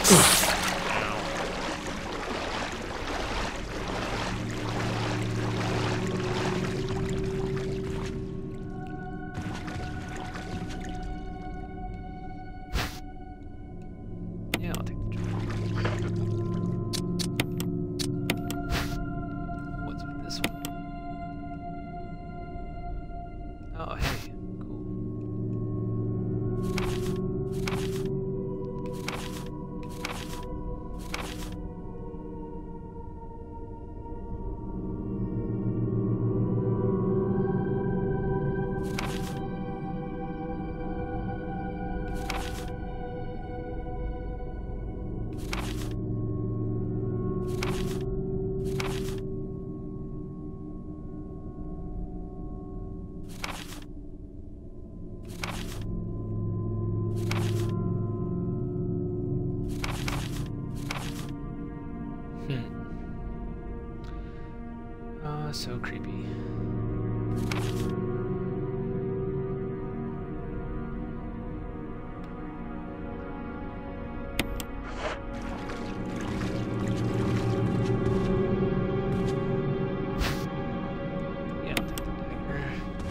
Yeah, I'll take the job. What's with this one? Oh, hey, cool. Hmm. Uh, so creepy. Yeah, I'll take the dagger.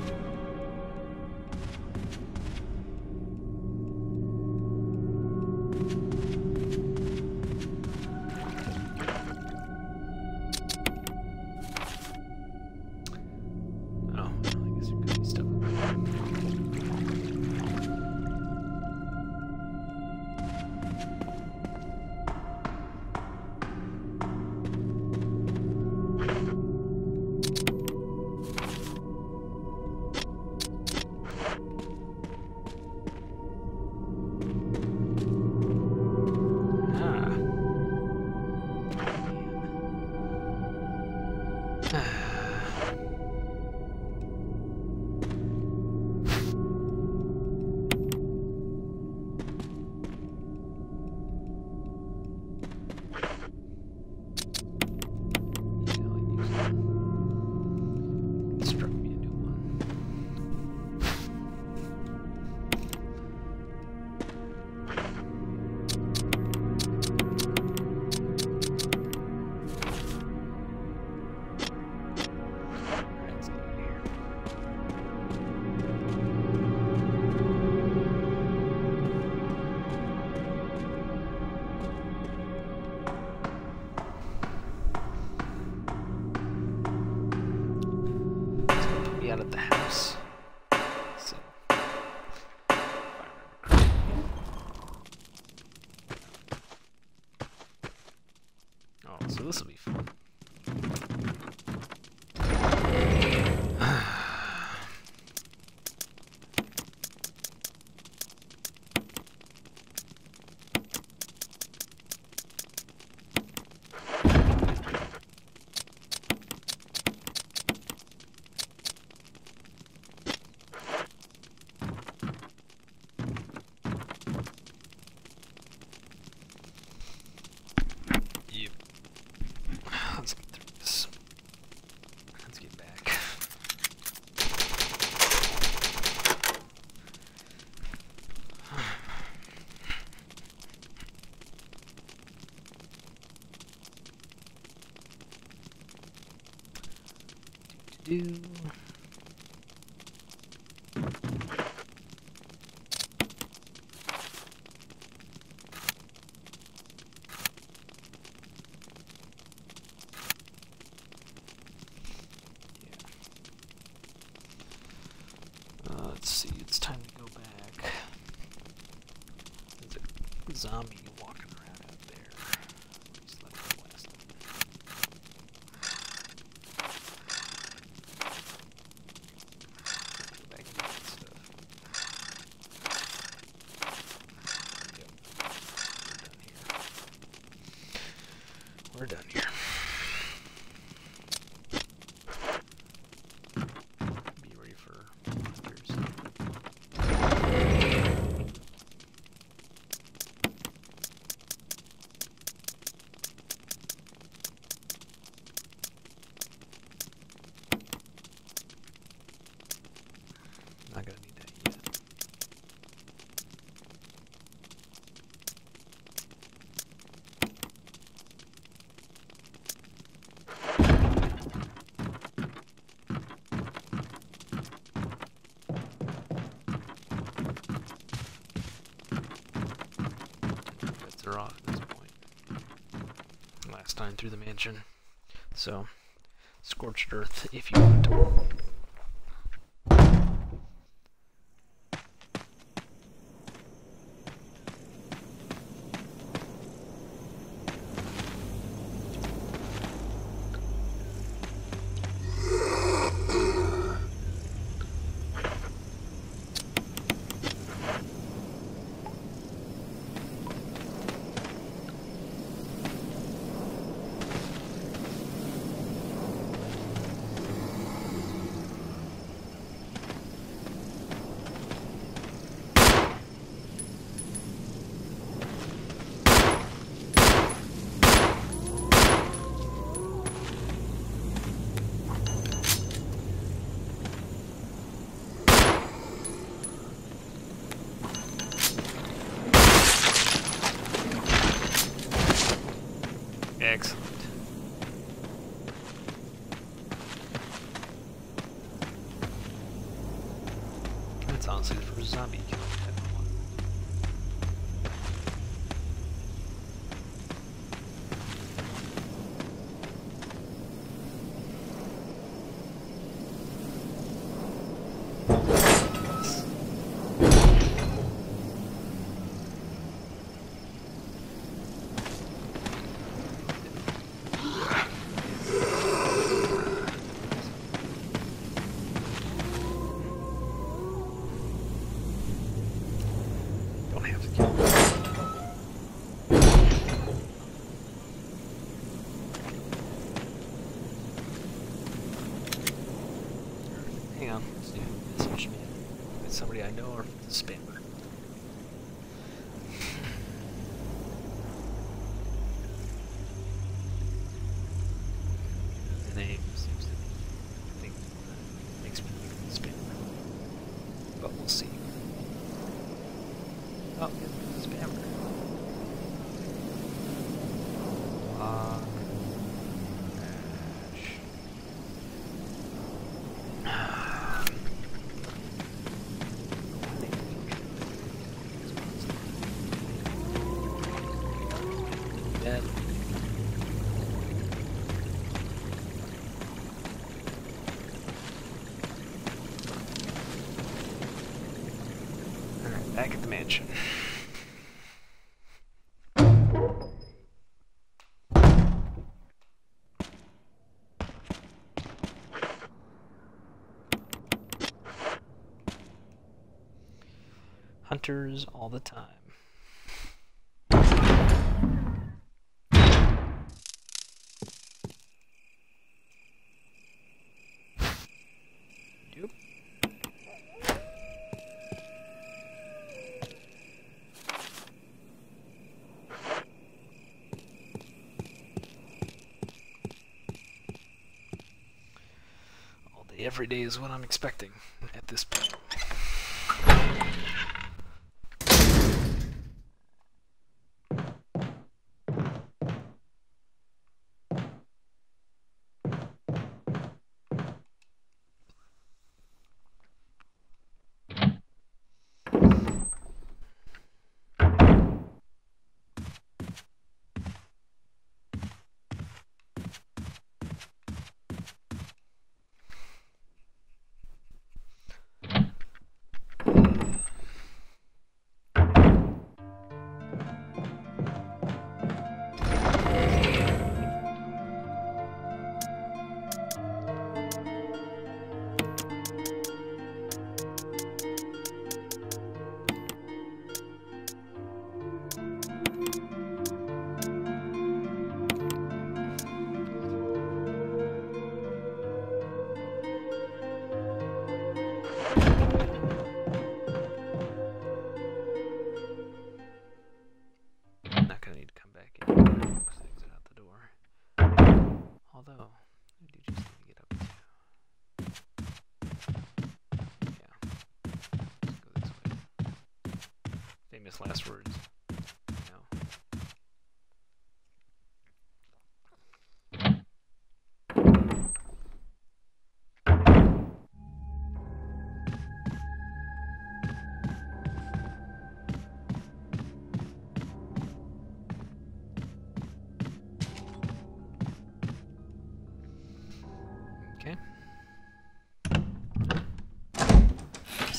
Oh, well, I guess there could be stuff up there. Ah. Yeah, I'll use that. Construct me a new one. Alright, let's get in here. It's gonna put me out of the house. So, if I remember correctly. Oh, so this will be fun. Yep. Let's get through this. Let's get back. Do do do. Uh, let's see, it's time to go back. There's a zombie walking around out there. Just let me blast him. Go back and get that stuff. Yep. We're done here. We're done here. Be ready for hunters. Not gonna need that yet. filter off at this point. Last time through the mansion. So, scorched earth if you want to. Excellent. That's honestly the first zombie kill I've had in a while. Don't have to kill him. Hang on, let's do this mission. If it's somebody I know or if it's a spammer. The name seems to be, I think, uh, makes me think of a spammer. But we'll see. Oh, it's a spammer. Uh, Dead. Alright, back at the mansion. Hunters all the time. Yep. All day, every day is what I'm expecting at this point. Not gonna need to come back in. Just exit out the door. Although, I do just need to get up too. Yeah. Let's go this way. Famous last words. No.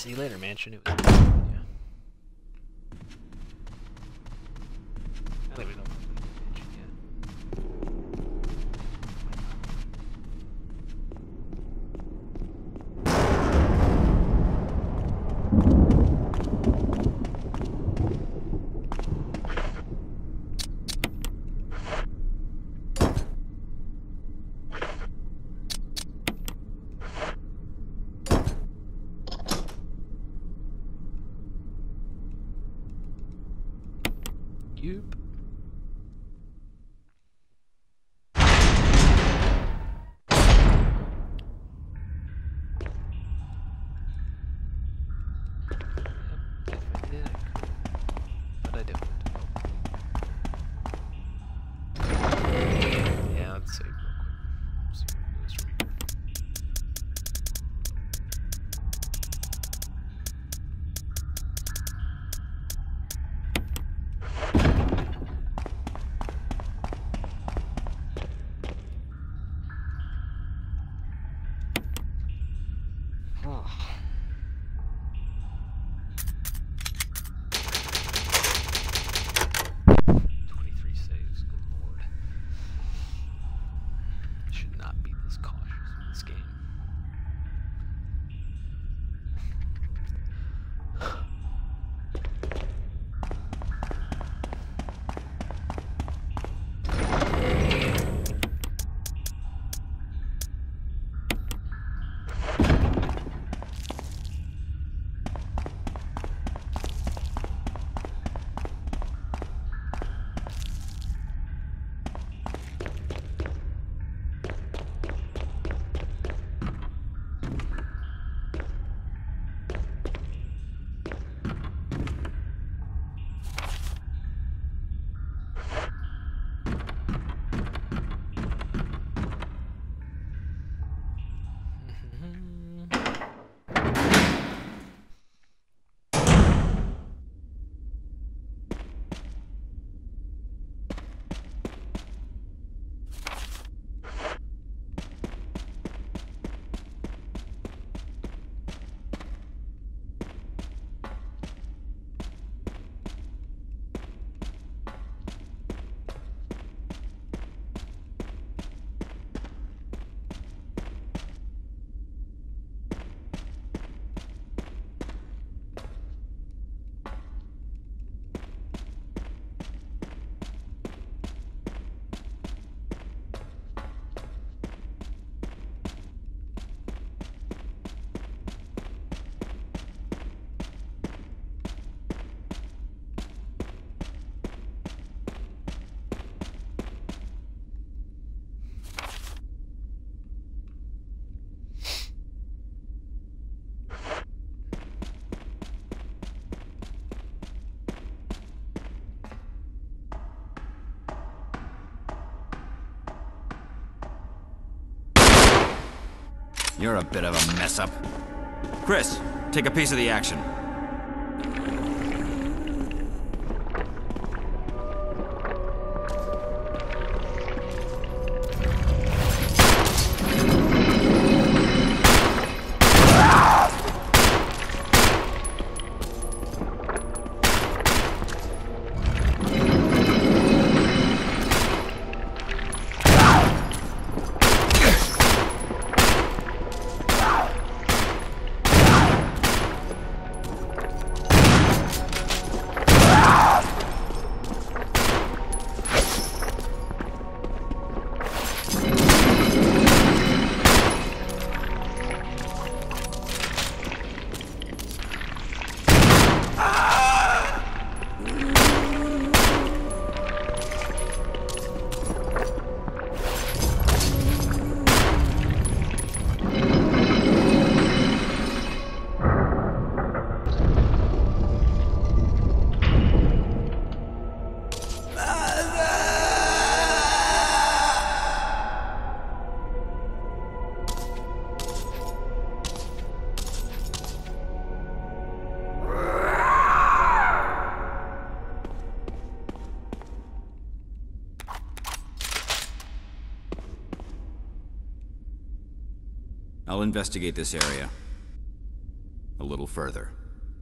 See you later, mansion. It was nice meeting you. I don't even know if I'm going to the mansion yet. Yup. Yep, if I did, I could. But I didn't. Oh. Yeah, let's save real quick. See where it goes from here. twenty-three saves, good lord. Should not be this cautious with this game. You're a bit of a mess-up. Chris, take a piece of the action. I'll investigate this area. A little further.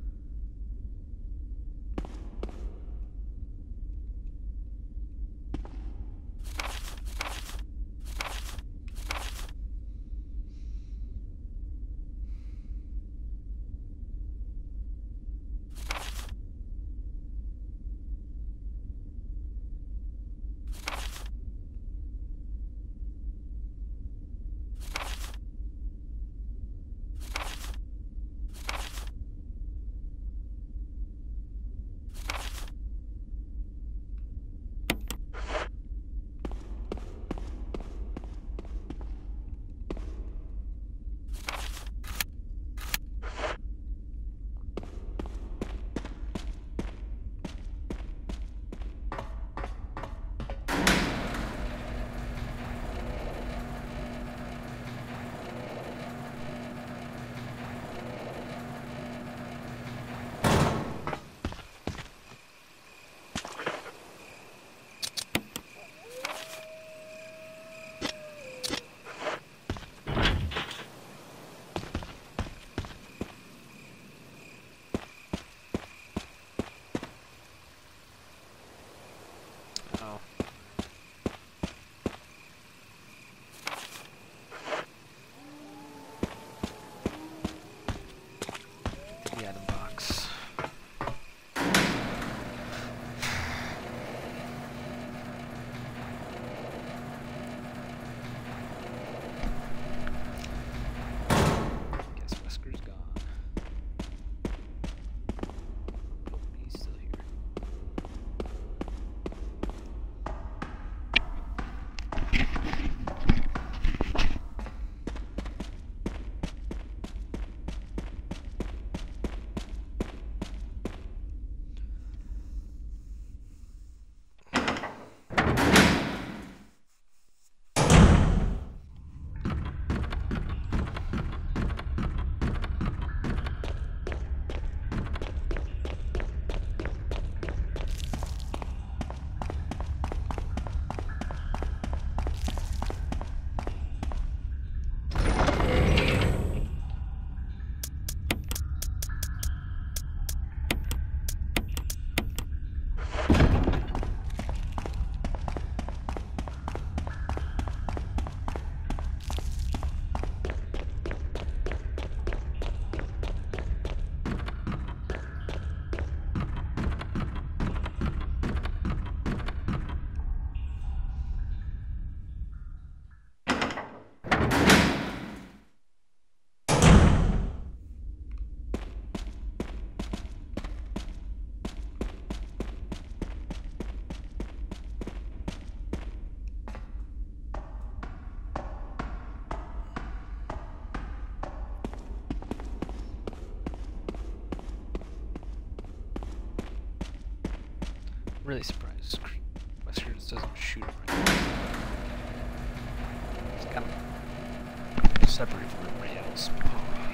I'm really surprised Wesker just doesn't shoot him right now. He's kind of separated from everybody else.